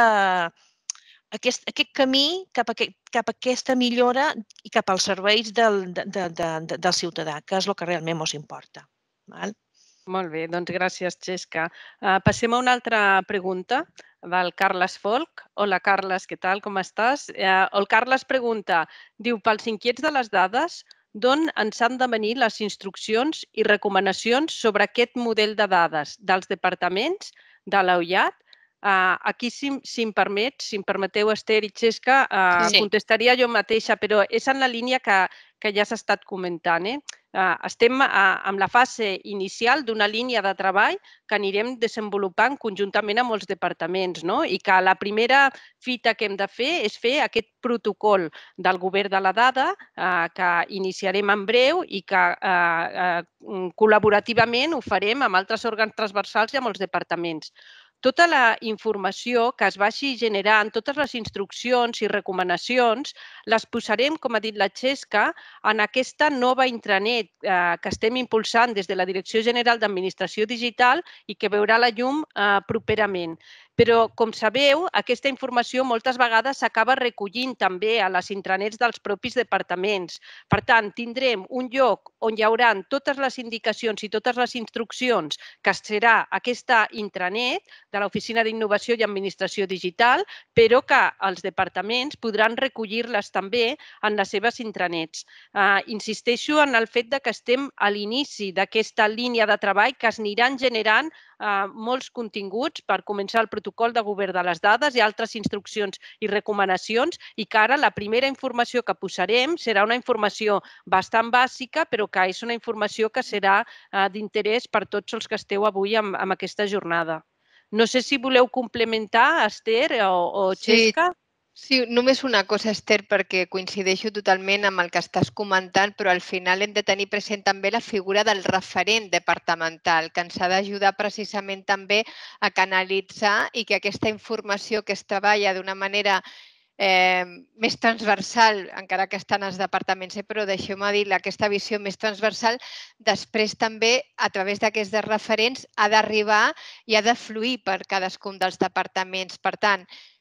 aquest, aquest camí cap a, aquest, cap a aquesta millora i cap als serveis del, de, de, de, del ciutadà, que és el que realment ens importa. Val? Molt bé, doncs gràcies, Xesca. Uh, passem a una altra pregunta del Carles Folk. Hola, Carles, què tal? Com estàs? Uh, el Carles pregunta, diu, pels inquiets de les dades, d'on ens han de venir les instruccions i recomanacions sobre aquest model de dades dels departaments de l'O I A D? Uh, aquí, si, si em permet, si em permeteu, Esther i Xesca, uh, sí. contestaria jo mateixa, però és en la línia que, que ja s'ha estat comentant. Eh? Uh, estem uh, en la fase inicial d'una línia de treball que anirem desenvolupant conjuntament amb els departaments, no? I que la primera fita que hem de fer és fer aquest protocol del govern de la dada uh, que iniciarem en breu i que uh, uh, col·laborativament ho farem amb altres òrgans transversals i amb els departaments. Tota la informació que es vagi generant, totes les instruccions i recomanacions, les posarem, com ha dit la Xesca, en aquesta nova intranet eh, que estem impulsant des de la Direcció General d'Administració Digital i que veurà la llum eh, properament. Però, com sabeu, aquesta informació moltes vegades s'acaba recollint també a les intranets dels propis departaments. Per tant, tindrem un lloc on hi haurà totes les indicacions i totes les instruccions que serà aquesta intranet de l'Oficina d'Innovació i Administració Digital, però que els departaments podran recollir-les també en les seves intranets. Uh, insisteixo en el fet de que estem a l'inici d'aquesta línia de treball que es aniran generant uh, molts continguts per començar el protocol de govern de les dades i altres instruccions i recomanacions i que ara la primera informació que posarem serà una informació bastant bàsica, però que és una informació que serà uh, d'interès per tots els que esteu avui en, en aquesta jornada. No sé si voleu complementar, Esther o, o Xesca. Sí, només una cosa, Esther, perquè coincideixo totalment amb el que estàs comentant, però al final hem de tenir present també la figura del referent departamental, que ens ha d'ajudar precisament també a canalitzar i que aquesta informació que es treballa d'una manera Eh, més transversal, encara que estan els departaments, eh, però deixeu-me dir aquesta visió més transversal, després també a través d'aquests referents ha d'arribar i ha de fluir per cadascun dels departaments. Per tant,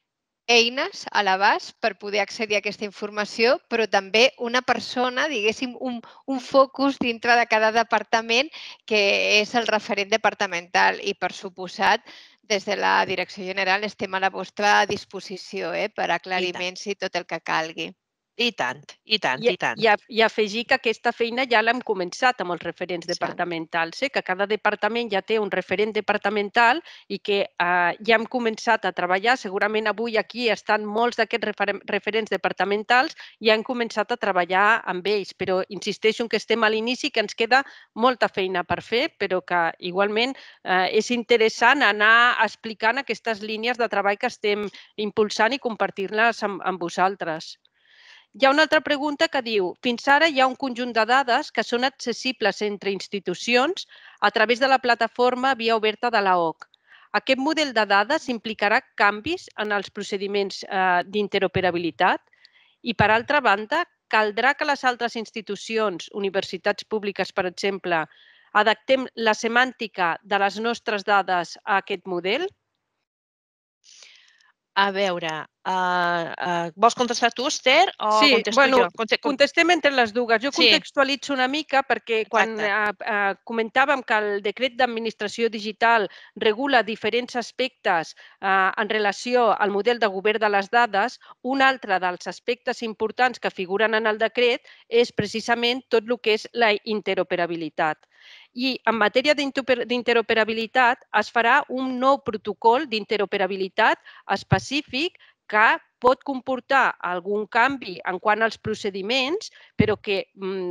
eines a l'abast per poder accedir a aquesta informació, però també una persona, diguéssim, un, un focus dintre de cada departament que és el referent departamental i, per suposat, des de la Direcció General estem a la vostra disposició eh, per aclariments i tot el que calgui. I tant, i tant, I, i tant. i, I afegir que aquesta feina ja l'hem començat amb els referents Sí. departamentals, eh? Que cada departament ja té un referent departamental i que eh, ja hem començat a treballar. Segurament avui aquí estan molts d'aquests refer referents departamentals i hem començat a treballar amb ells, però insisteixo en que estem a l'inici, que ens queda molta feina per fer, però que igualment eh, és interessant anar explicant aquestes línies de treball que estem impulsant i compartir-les amb, amb vosaltres. Hi ha una altra pregunta que diu, fins ara hi ha un conjunt de dades que són accessibles entre institucions a través de la plataforma Via Oberta de l'A O C. Aquest model de dades implicarà canvis en els procediments eh, d'interoperabilitat? I, per altra banda, caldrà que les altres institucions, universitats públiques, per exemple, adaptem la semàntica de les nostres dades a aquest model? A veure, uh, uh, vols contestar tu, Esther, o sí, contesto bueno, jo? Conte contestem entre les dues. Jo sí. contextualitzo una mica perquè quan eh, eh, comentàvem que el decret d'administració digital regula diferents aspectes eh, en relació al model de govern de les dades, un altre dels aspectes importants que figuren en el decret és precisament tot el que és la interoperabilitat. I en matèria d'interoperabilitat es farà un nou protocol d'interoperabilitat específic que pot comportar algun canvi en quant als procediments, però que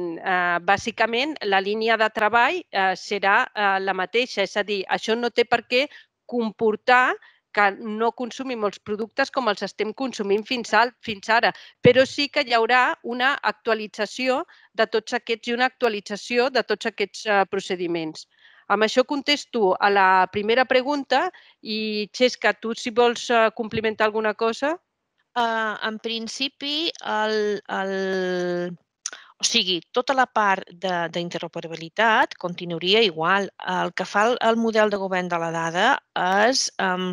eh, bàsicament la línia de treball eh, serà eh, la mateixa. És a dir, això no té per què comportar que no consumim els productes com els estem consumint fins, al, fins ara, però sí que hi haurà una actualització de tots aquests i una actualització de tots aquests eh, procediments. Amb això contesto a la primera pregunta i, Xesca, tu si vols eh, complementar alguna cosa? Uh, en principi, el, el, o sigui, tota la part d'interoperabilitat continuaria igual. El que fa el, el model de govern de la dada és um,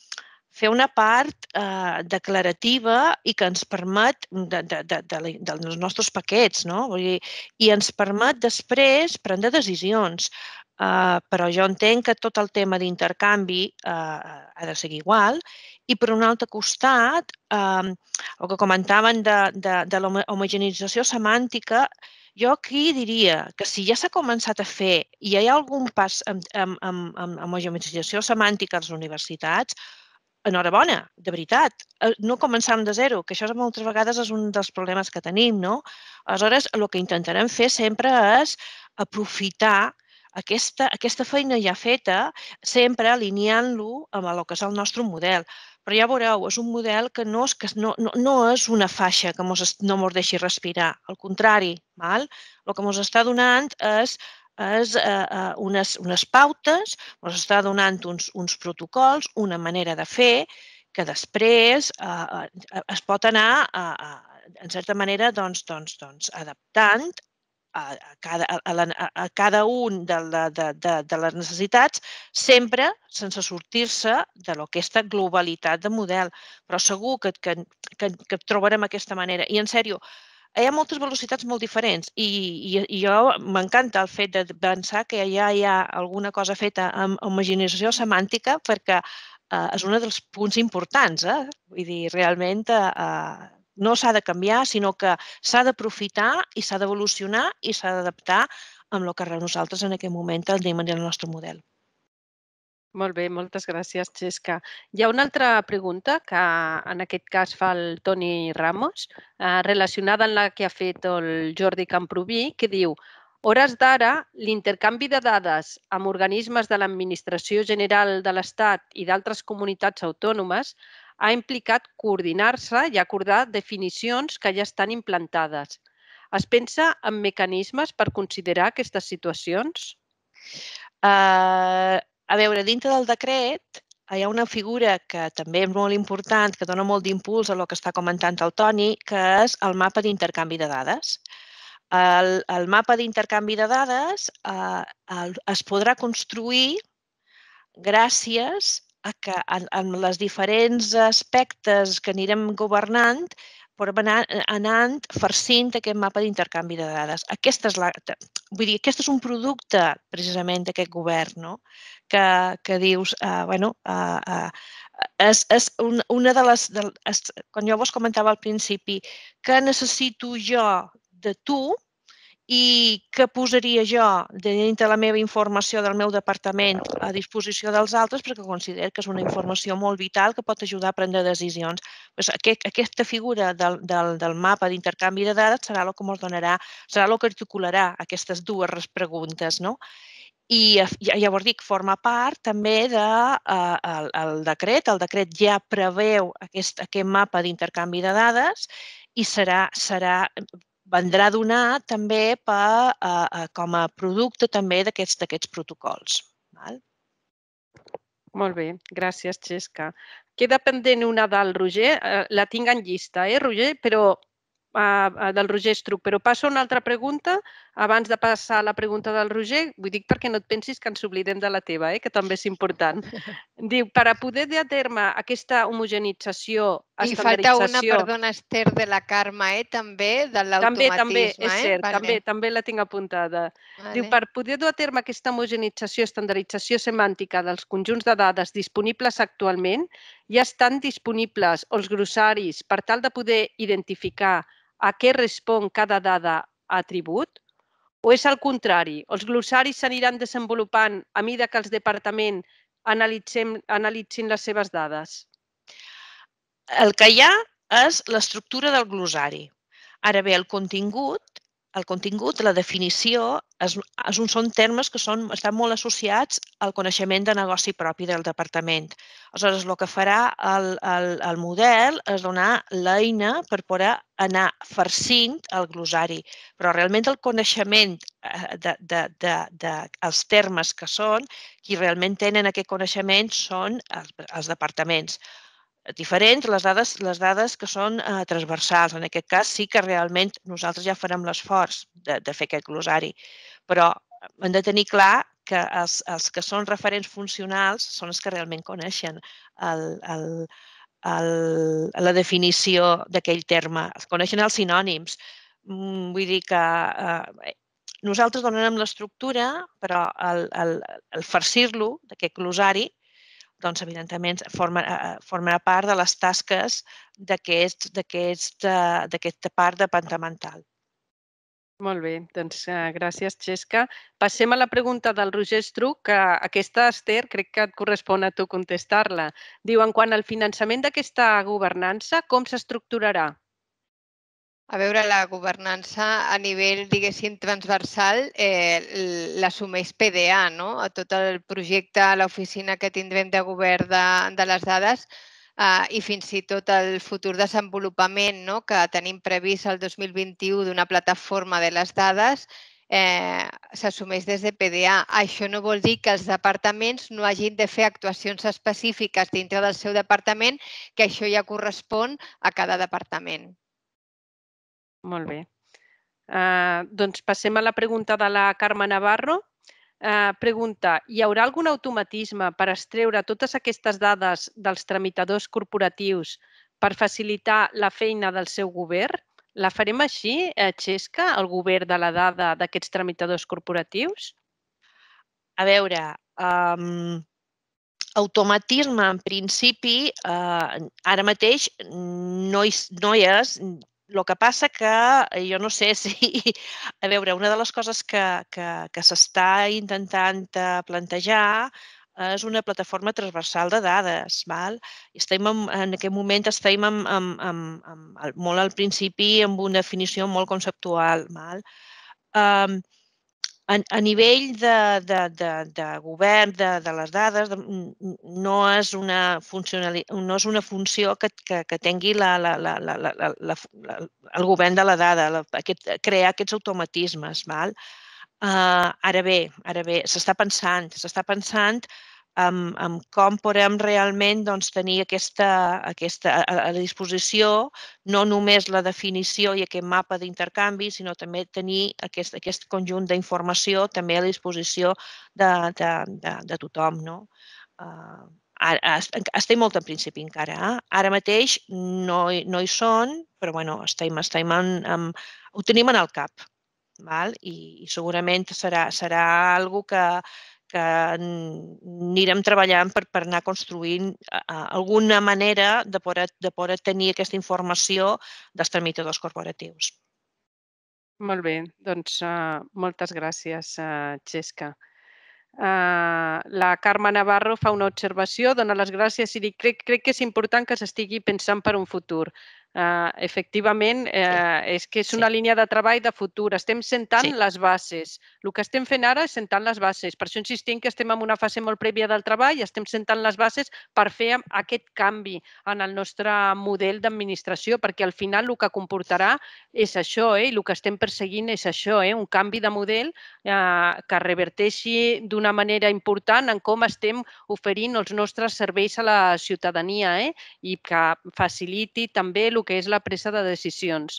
fer una part uh, declarativa i que ens permet de, de, de, de, dels nostres paquets, no? Vull dir, i ens permet després prendre decisions. Uh, però jo entenc que tot el tema d'intercanvi uh, ha de seguir igual. I per un altre costat, eh, el que comentaven de, de, de l'homogenització semàntica, jo aquí diria que si ja s'ha començat a fer i hi ha algun pas amb, amb, amb, amb homogenització semàntica a les universitats, enhorabona, de veritat. No començam de zero, que això moltes vegades és un dels problemes que tenim, no? Aleshores, el que intentarem fer sempre és aprofitar aquesta, aquesta feina ja feta, sempre alineant-lo amb el que és el nostre model. Però ja veureu, és un model que no és, que no, no, no és una faixa que mos, no ens deixi respirar. Al contrari, val? El que ens està donant és, és eh, unes, unes pautes, ens està donant uns, uns protocols, una manera de fer que després eh, es pot anar, eh, en certa manera, doncs, doncs, doncs, adaptant a cada, a, la, a cada un de, la, de, de, de les necessitats, sempre sense sortir-se de lo que és la globalitat de model. Però segur que, que, que, que trobarem aquesta manera. I, en sèrio, hi ha moltes velocitats molt diferents i, i, i jo m'encanta el fet de pensar que ja hi ha alguna cosa feta amb homogenització semàntica perquè eh, és un dels punts importants. Eh? Vull dir, realment... Eh, no s'ha de canviar, sinó que s'ha d'aprofitar i s'ha d'evolucionar i s'ha d'adaptar amb el que nosaltres en aquest moment tenim en el nostre model. Molt bé, moltes gràcies, Xesca. Hi ha una altra pregunta que en aquest cas fa el Toni Ramos, eh, relacionada amb la que ha fet el Jordi Camproví, que diu: hores d'ara, l'intercanvi de dades amb organismes de l'Administració General de l'Estat i d'altres comunitats autònomes ha implicat coordinar-se i acordar definicions que ja estan implantades. Es pensa en mecanismes per considerar aquestes situacions? Uh, a veure, dintre del decret hi ha una figura que també és molt important, que dona molt d'impuls a el que està comentant el Toni, que és el mapa d'intercanvi de dades. El, el mapa d'intercanvi de dades uh, el, es podrà construir gràcies que en els diferents aspectes que anirem governant podem anar anant farcint aquest mapa d'intercanvi de dades. Aquesta és, la, vull dir, aquest és un producte precisament d'aquest govern, no? que, que dius, uh, bueno, uh, uh, és, és una de les... De, és, quan jo vos comentava al principi, què necessito jo de tu i què posaria jo dintre la meva informació del meu departament a disposició dels altres perquè considero que és una informació molt vital que pot ajudar a prendre decisions. Pues aquest, aquesta figura del, del, del mapa d'intercanvi de dades serà el que ens donarà, serà el que articularà aquestes dues preguntes, no? I llavors dic, forma part també del de, el decret. El decret ja preveu aquest, aquest mapa d'intercanvi de dades i serà, serà vendrà a donar també per, uh, com a producte també d'aquests protocols. Val? Molt bé, gràcies, Xesca. Queda pendent una del Roger, uh, la tinc en llista, eh, Roger, però uh, del Roger Estruc, però passo a una altra pregunta abans de passar a la pregunta del Roger. Vull dir perquè no et pensis que ens oblidem de la teva, eh, que també és important. Diu, per a poder dur a terme aquesta homogenització, I falta una, estandardització... perdona, Esther, de la Carme, eh, també, de També, també, l'automatisme. és cert, eh? també, Vale. també la tinc apuntada. Vale. Diu, per poder dur a terme aquesta homogenització, estandardització semàntica dels conjunts de dades disponibles actualment, ja estan disponibles els glossaris per tal de poder identificar a què respon cada dada a atribut? O és al contrari, els glossaris s'aniran desenvolupant a mida que els departaments analitzem, analitzin les seves dades? El que hi ha és l'estructura del glossari. Ara bé, el contingut, el contingut, la definició, és, és un, són termes que són, estan molt associats al coneixement de negoci propi del departament. Aleshores, el que farà el, el, el model és donar l'eina per poder anar farcint el glossari. Però realment el coneixement de, de, de, de, els termes que són, qui realment tenen aquest coneixement són els, els departaments. Diferents, les dades, les dades que són eh, transversals. En aquest cas sí que realment nosaltres ja farem l'esforç de, de fer aquest glossari, però hem de tenir clar que els, els que són referents funcionals són els que realment coneixen el, el, el, la definició d'aquell terme, coneixen els sinònims. Mm, vull dir que eh, nosaltres donarem l'estructura, però el, el, el farcir-lo d'aquest glossari doncs, evidentment, formarà part de les tasques d'aquesta part departamental. Molt bé, doncs gràcies, Xesca. Passem a la pregunta del Roger Estruc, que aquesta, Esther, crec que et correspon a tu contestar-la. Diu, en quant al finançament d'aquesta governança, com s'estructurarà? A veure, la governança a nivell, diguéssim, transversal eh, l'assumeix P D A, no? A tot el projecte, l'oficina que tindrem de govern de, de les dades eh, i fins i tot el futur desenvolupament, no? Que tenim previst el dos mil vint-i-u d'una plataforma de les dades eh, s'assumeix des de P D A. Això no vol dir que els departaments no hagin de fer actuacions específiques dintre del seu departament, que això ja correspon a cada departament. Molt bé. Uh, doncs passem a la pregunta de la Carme Navarro. Uh, pregunta, hi haurà algun automatisme per extreure totes aquestes dades dels tramitadors corporatius per facilitar la feina del seu govern? La farem així, eh, Xesca, el govern de la dada d'aquests tramitadors corporatius? A veure, um, automatisme, en principi, uh, ara mateix no hi, no hi és. El que passa que jo no sé si... A veure, una de les coses que, que, que s'està intentant plantejar és una plataforma transversal de dades. Val? Estem en, en aquest moment estem en, en, en, en, molt al principi amb una definició molt conceptual. Val? Um, A, a nivell de, de, de, de govern de, de les dades, no és una, no és una funció que, que, que tingui la, la, la, la, la, la, la, el govern de la dada, la, aquest, crear aquests automatismes. Val? Uh, ara bé, ara bé, s'està pensant, s'està pensant en, en com podem realment doncs, tenir aquesta, aquesta a, a la disposició no només la definició i aquest mapa d'intercanvi, sinó també tenir aquest, aquest conjunt d'informació també a la disposició de, de, de, de tothom. No? Uh, estem molt en principi encara. Ara mateix no hi són, però bueno, estem, ho tenim en el cap. I segurament serà alguna cosa que anirem treballant per anar construint alguna manera de poder tenir aquesta informació dels tramitadors corporatius. Molt bé, doncs moltes gràcies, Xesca. La Carme Navarro fa una observació, dona les gràcies i diu crec que és important que s'estigui pensant per un futur. Efectivament, és que és una línia de treball de futur. Estem sentant les bases. El que estem fent ara és sentant les bases. Per això insistim que estem en una fase molt prèvia del treball i estem sentant les bases per fer aquest canvi en el nostre model d'administració, perquè al final el que comportarà és això, i el que estem perseguint és això, un canvi de model que reverteixi d'una manera important en com estem oferint els nostres serveis a la ciutadania i que faciliti també el que és la presa de decisions.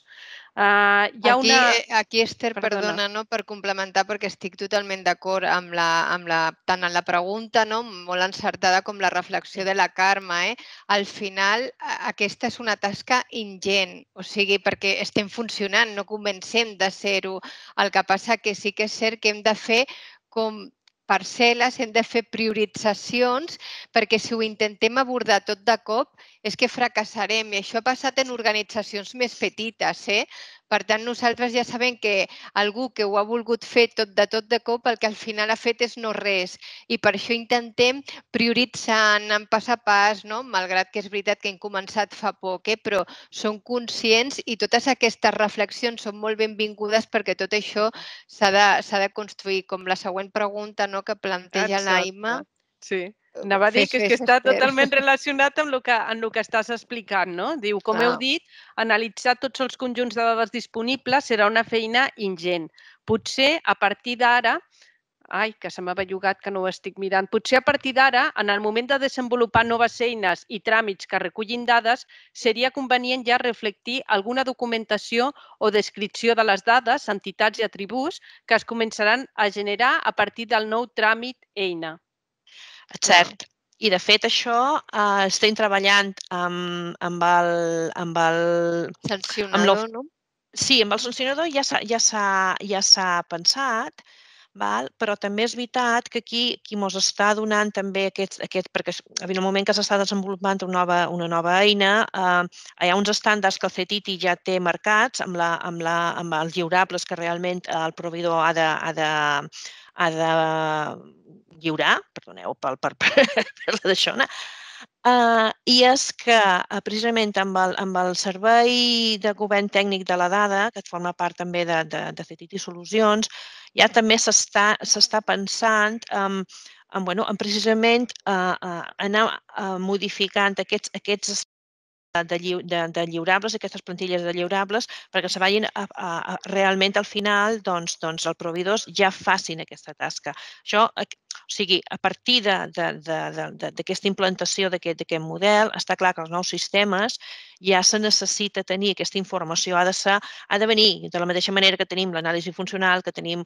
Aquí, Esther, perdona, per complementar, perquè estic totalment d'acord amb tant en la pregunta, molt encertada, com la reflexió de la Carme. Al final, aquesta és una tasca ingent, o sigui, perquè estem funcionant, no comencem de zero. El que passa que sí que és cert que hem de fer com parcel·les, hem de fer prioritzacions, perquè si ho intentem abordar tot de cop és que fracassarem. I això ha passat en organitzacions més petites. Per tant, nosaltres ja sabem que algú que ho ha volgut fer tot de tot de cop, el que al final ha fet és no res. I per això intentem prioritzar en pas a pas, malgrat que és veritat que hem començat fa poc, però som conscients i totes aquestes reflexions són molt benvingudes perquè tot això s'ha de construir. Com la següent pregunta que planteja l'Aima. Sí. Anava a dir que és que està totalment relacionat amb el que estàs explicant. Diu, com heu dit, analitzar tots els conjunts de dades disponibles serà una feina ingent. Potser a partir d'ara, ai, que se m'ha bellugat que no ho estic mirant, potser a partir d'ara, en el moment de desenvolupar noves eines i tràmits que recullin dades, seria convenient ja reflectir alguna documentació o descripció de les dades, entitats i atributs que es començaran a generar a partir del nou tràmit eina. Cert. I, de fet, això estem treballant amb el... sancionador, no? Sí, amb el sancionador ja s'ha pensat, però també és veritat que aquí qui ens està donant també aquest... perquè en el moment que s'està desenvolupant una nova eina, hi ha uns estàndards que el C E T I ja té marcats amb els lliurables que realment el proveïdor ha de lliurar, perdoneu per la d'això, i és que precisament amb el servei de govern tècnic de la dada, que forma part també de C E T I Solucions, ja també s'està pensant en precisament anar modificant aquests de lliurables, aquestes plantilles de lliurables, perquè se vagin realment al final els proveïdors ja facin aquesta tasca. Això, o sigui, a partir d'aquesta implantació d'aquest model, està clar que els nous sistemes ja se necessita tenir aquesta informació, ha de venir de la mateixa manera que tenim l'anàlisi funcional, que tenim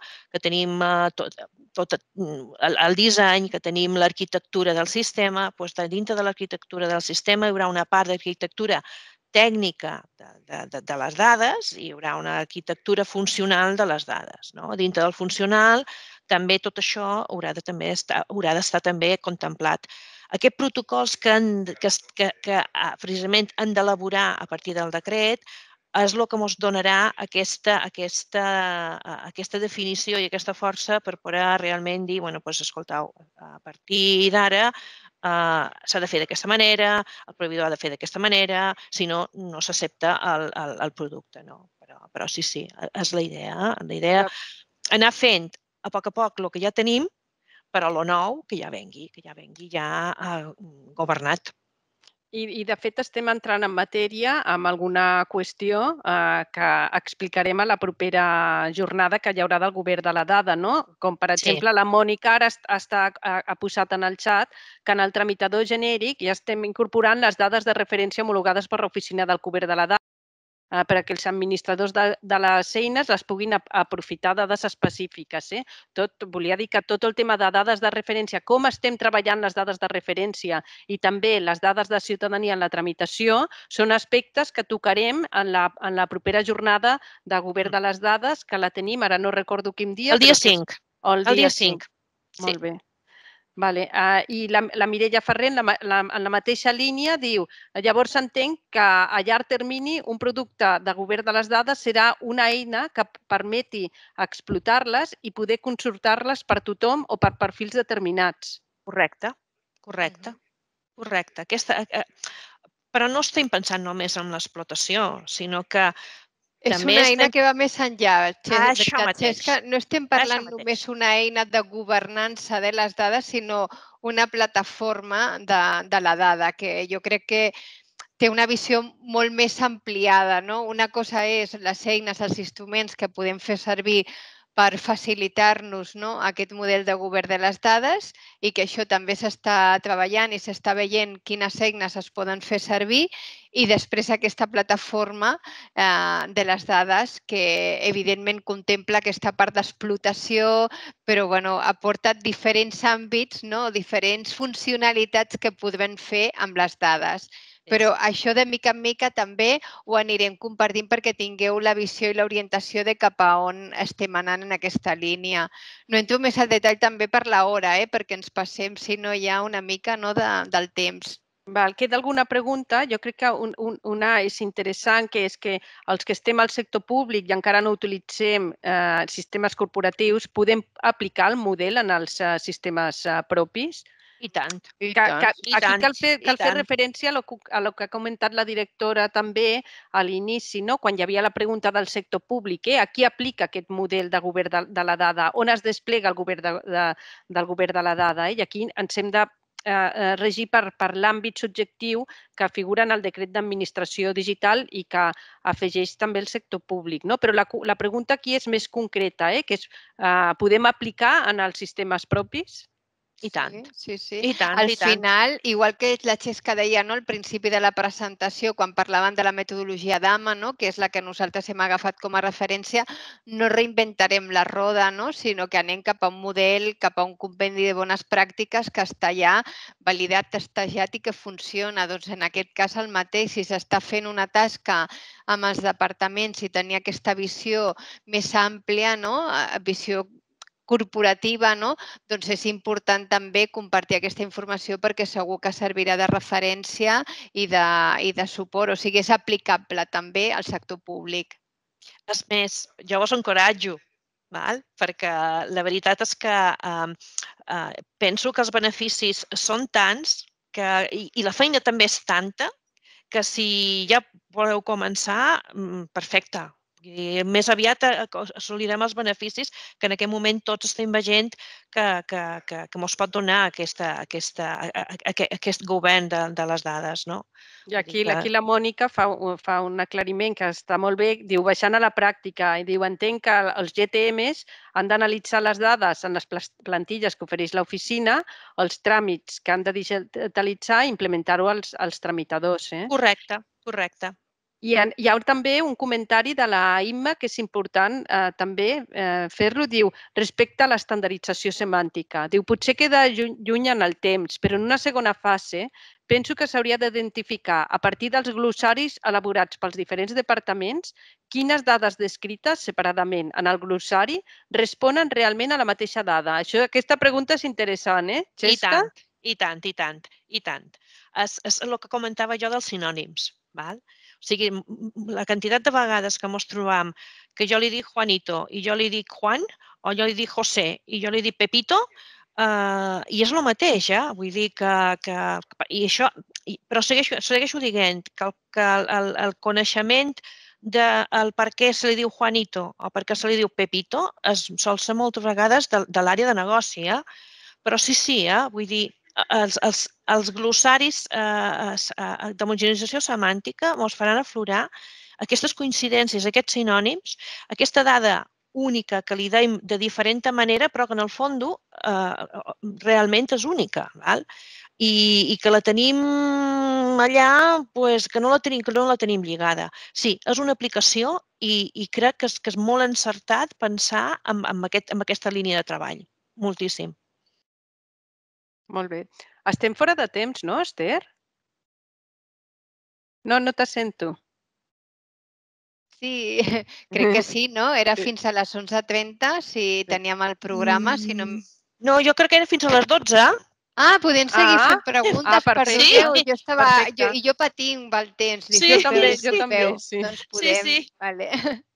tot el disseny, que tenim l'arquitectura del sistema, doncs dintre de l'arquitectura del sistema hi haurà una part d'arquitectura tècnica de les dades i hi haurà una arquitectura funcional de les dades. Dintre del funcional també tot això haurà d'estar també contemplat. Aquests protocols que precisament han d'elaborar a partir del decret és el que ens donarà aquesta definició i aquesta força per poder realment dir, escoltau, a partir d'ara s'ha de fer d'aquesta manera, el proveïdor ha de fer d'aquesta manera, si no, no s'accepta el producte. Però sí, sí, és la idea. La idea és anar fent a poc a poc el que ja tenim, però el nou que ja vengui, que ja vengui ja governat. I, de fet, estem entrant en matèria amb alguna qüestió que explicarem a la propera jornada que hi haurà del govern de la dada, no? Com, per exemple, la Mònica ara ha posat en el xat que en el tramitador genèric ja estem incorporant les dades de referència homologades per l'Oficina del Govern de la Dada. perquè els administradors de les eines les puguin aprofitar dades específiques. Volia dir que tot el tema de dades de referència, com estem treballant les dades de referència i també les dades de ciutadania en la tramitació, són aspectes que tocarem en la propera jornada de govern de les dades, que la tenim, ara no recordo quin dia. El dia cinc. El dia cinc. Molt bé. I la Mireia Ferrer, en la mateixa línia, diu: llavors entenc que a llarg termini un producte de govern de les dades serà una eina que permeti explotar-les i poder consultar-les per tothom o per perfils determinats. Correcte, correcte, correcte. Però no estem pensant només en l'explotació, sinó que és una eina que va més enllà. No estem parlant només d'una eina de governança de les dades, sinó una plataforma de la dada, que jo crec que té una visió molt més ampliada. Una cosa és les eines, els instruments que podem fer servir per facilitar-nos aquest model de govern de les dades i que això també s'està treballant i s'està veient quines eines es poden fer servir, i després aquesta plataforma de les dades que evidentment contempla aquesta part d'explotació, però aporta diferents àmbits, diferents funcionalitats que podem fer amb les dades. Però això de mica en mica també ho anirem compartint perquè tingueu la visió i l'orientació de cap a on estem anant en aquesta línia. No entro més al detall també per l'hora, perquè ens passem, si no hi ha una mica del temps. Queda alguna pregunta? Jo crec que una és interessant, que és que els que estem al sector públic i encara no utilitzem sistemes corporatius, podem aplicar el model en els sistemes propis? I tant. Aquí cal fer referència a el que ha comentat la directora també a l'inici, quan hi havia la pregunta del sector públic. A qui aplica aquest model de govern de la dada? On es desplega el govern del govern de la dada? I aquí ens hem de regir per l'àmbit subjectiu que figura en el decret d'administració digital i que afegeix també el sector públic. Però la pregunta aquí és més concreta, que és: podem aplicar en els sistemes propis? I tant. Sí, sí. Al final, igual que la Xesca deia al principi de la presentació, quan parlàvem de la metodologia d'AMA, que és la que nosaltres hem agafat com a referència, no reinventarem la roda, sinó que anem cap a un model, cap a un compendi de bones pràctiques que està ja validat, testejat i que funciona. Doncs en aquest cas el mateix, si s'està fent una tasca amb els departaments i tenir aquesta visió més àmplia, visió corporativa, doncs és important també compartir aquesta informació perquè segur que servirà de referència i de suport, o sigui, és aplicable també al sector públic. És més, jo us encoratjo, perquè la veritat és que penso que els beneficis són tants i la feina també és tanta que si ja voleu començar, perfecte. Més aviat assolirem els beneficis que en aquest moment tots estem veient que ens pot donar aquest govern de les dades. I aquí la Mònica fa un aclariment que està molt bé. Diu, baixant a la pràctica, i diu, entenc que els G T Ms han d'analitzar les dades en les plantilles que ofereix l'oficina, els tràmits que han de digitalitzar i implementar-ho als tramitadors. Correcte, correcte. Hi ha també un comentari de la Imma que és important també fer-lo. Diu, respecte a l'estandardització semàntica. Diu, potser queda lluny en el temps, però en una segona fase penso que s'hauria d'identificar a partir dels glossaris elaborats pels diferents departaments quines dades descrites separadament en el glossari responen realment a la mateixa dada. Aquesta pregunta és interessant, eh, Xesca? I tant, i tant, i tant. És el que comentava jo dels sinònims. O sigui, la quantitat de vegades que ens trobam que jo li dic Juanito i jo li dic Juan, o jo li dic José i jo li dic Pepito, i és el mateix, vull dir que... Però segueixo dient que el coneixement del per què se li diu Juanito o per què se li diu Pepito sol ser moltes vegades de l'àrea de negoci, però sí, sí, vull dir, els glossaris d'homogeneïtzació semàntica ens faran aflorar aquestes coincidències, aquests sinònims, aquesta dada única que li deim de diferent manera, però que en el fons realment és única. i, i que la tenim allà, pues, que, no la tenim, que no la tenim lligada. Sí, és una aplicació i, i crec que és, que és molt encertat pensar en, en, aquest, en aquesta línia de treball. Moltíssim. Molt bé. Estem fora de temps, no, Esther? No, no te sento. Sí, crec que sí, no? Era fins a les onze trenta, si teníem el programa. Si no... No, jo crec que era fins a les dotze. Ah, podem seguir fent preguntes, perdoneu. Jo estava... Jo, I jo patint el temps. Sí, jo també, jo també. Doncs podem. Sí, sí. Vale.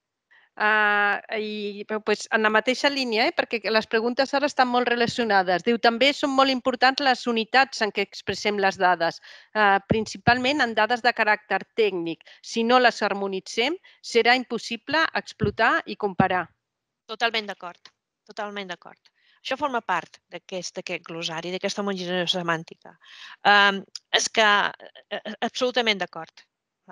Uh, i pues, en la mateixa línia, eh, perquè les preguntes ara estan molt relacionades. Diu, també són molt importants les unitats en què expressem les dades, uh, principalment en dades de caràcter tècnic. Si no les harmonitzem, serà impossible explotar i comparar. Totalment d'acord, totalment d'acord. Això forma part d'aquest glossari, d'aquesta homogeneïtzació semàntica. Um, és que, absolutament d'acord.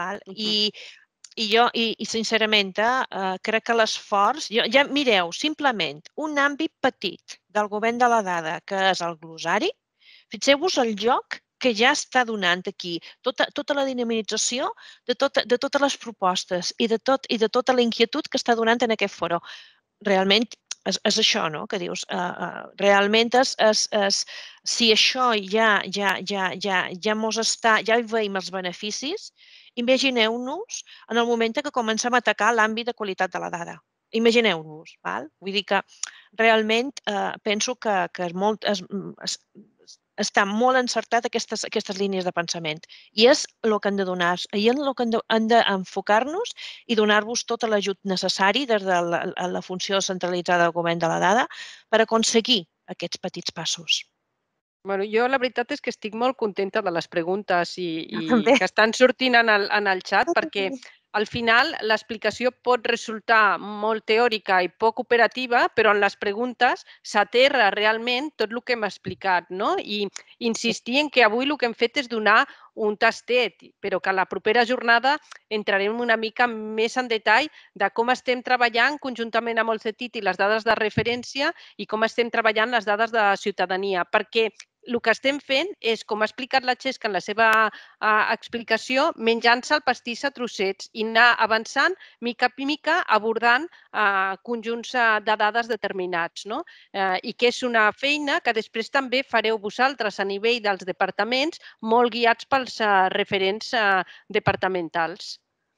I I jo, i, i sincerament, eh, crec que l'esforç... Ja mireu, simplement, un àmbit petit del govern de la dada, que és el glossari, fixeu-vos el joc que ja està donant aquí, tota, tota la dinamització de, tot, de totes les propostes i de, tot, i de tota la inquietud que està donant en aquest foro. Realment és, és això, no?, que dius. Uh, uh, realment és, és, és... Si això ja, ja, ja, ja, ja mos està... Ja hi veiem els beneficis, imagineu-nos en el moment que comencem a atacar l'àmbit de qualitat de la dada. Imagineu-vos. Vull dir que realment eh, penso que, que és molt, és, és, està molt encertat aquestes, aquestes línies de pensament. I és el que han de donar, i és el que han d'enfocar-nos i donar-vos tot l'ajut necessari des de la, la funció centralitzada del govern de la dada per aconseguir aquests petits passos. Bueno, jo la veritat és que estic molt contenta de les preguntes i, i que estan sortint en el, en el xat, perquè al final l'explicació pot resultar molt teòrica i poc operativa, però en les preguntes s'aterra realment tot el que hem explicat, no? I insistir en que avui el que hem fet és donar un tastet, però que a la propera jornada entrarem una mica més en detall de com estem treballant conjuntament amb el CETIT i les dades de referència i com estem treballant les dades de ciutadania, perquè el que estem fent és, com ha explicat la Xesca en la seva uh, explicació, menjant-se el pastís a trossets i anar avançant mica a mica abordant uh, conjunts de dades determinats. No? Uh, I que és una feina que després també fareu vosaltres a nivell dels departaments, molt guiats pels uh, referents uh, departamentals.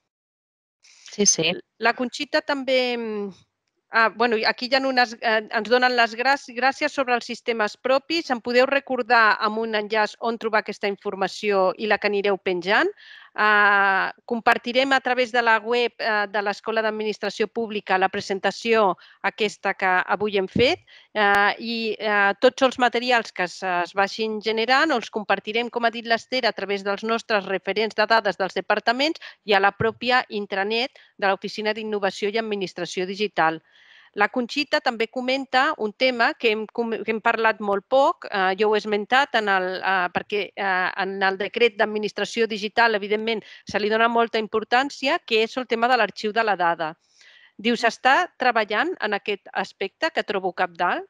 Sí, sí. La Conxita també... Ah, bueno, aquí ja unes, eh, ens donen les gràcies, gràcies sobre els sistemes propis. Em podeu recordar amb un enllaç on trobar aquesta informació i la que anireu penjant. Uh, compartirem a través de la web uh, de l'Escola d'Administració Pública la presentació aquesta que avui hem fet uh, i uh, tots els materials que es, es vagin generant els compartirem, com ha dit l'Esther, a través dels nostres referents de dades dels departaments i a la pròpia intranet de l'Oficina d'Innovació i Administració Digital. La Conxita també comenta un tema que hem, que hem parlat molt poc, eh, jo ho he esmentat, en el, eh, perquè eh, en el decret d'administració digital, evidentment, se li dona molta importància, que és el tema de l'arxiu de la dada. Diu, s'està treballant en aquest aspecte que trobo cabdal?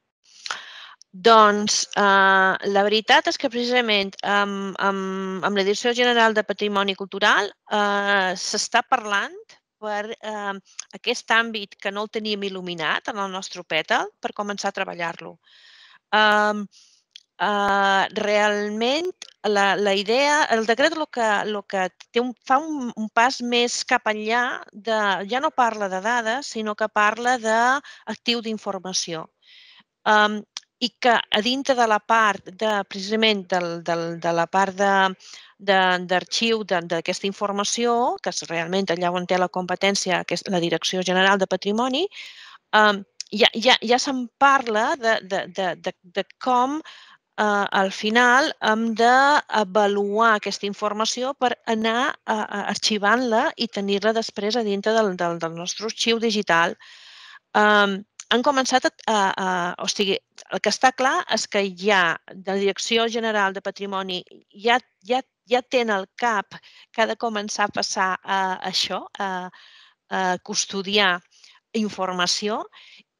Doncs eh, la veritat és que precisament amb, amb, amb la Direcció General de Patrimoni Cultural eh, s'està parlant per eh, aquest àmbit que no el teníem il·luminat en el nostre pètal per començar a treballar-lo. Um, uh, realment, la, la idea, el decret el que, el que té un, fa un, un pas més cap enllà, de, ja no parla de dades, sinó que parla d'actiu d'informació. Um, I que a dintre de la part de, precisament del, del, de la part de d'arxiu d'aquesta informació, que és realment allà on té la competència, que és la Direcció General de Patrimoni, um, ja, ja, ja se'n parla de, de, de, de, de com uh, al final hem d'avaluar aquesta informació per anar uh, arxivant-la i tenir-la després a dintre del, del, del nostre arxiu digital. Um, han començat a, a, a... O sigui, el que està clar és que ja de la Direcció General de Patrimoni ja, ja, ja tenen al cap que ha de començar a passar a això, a, a custodiar informació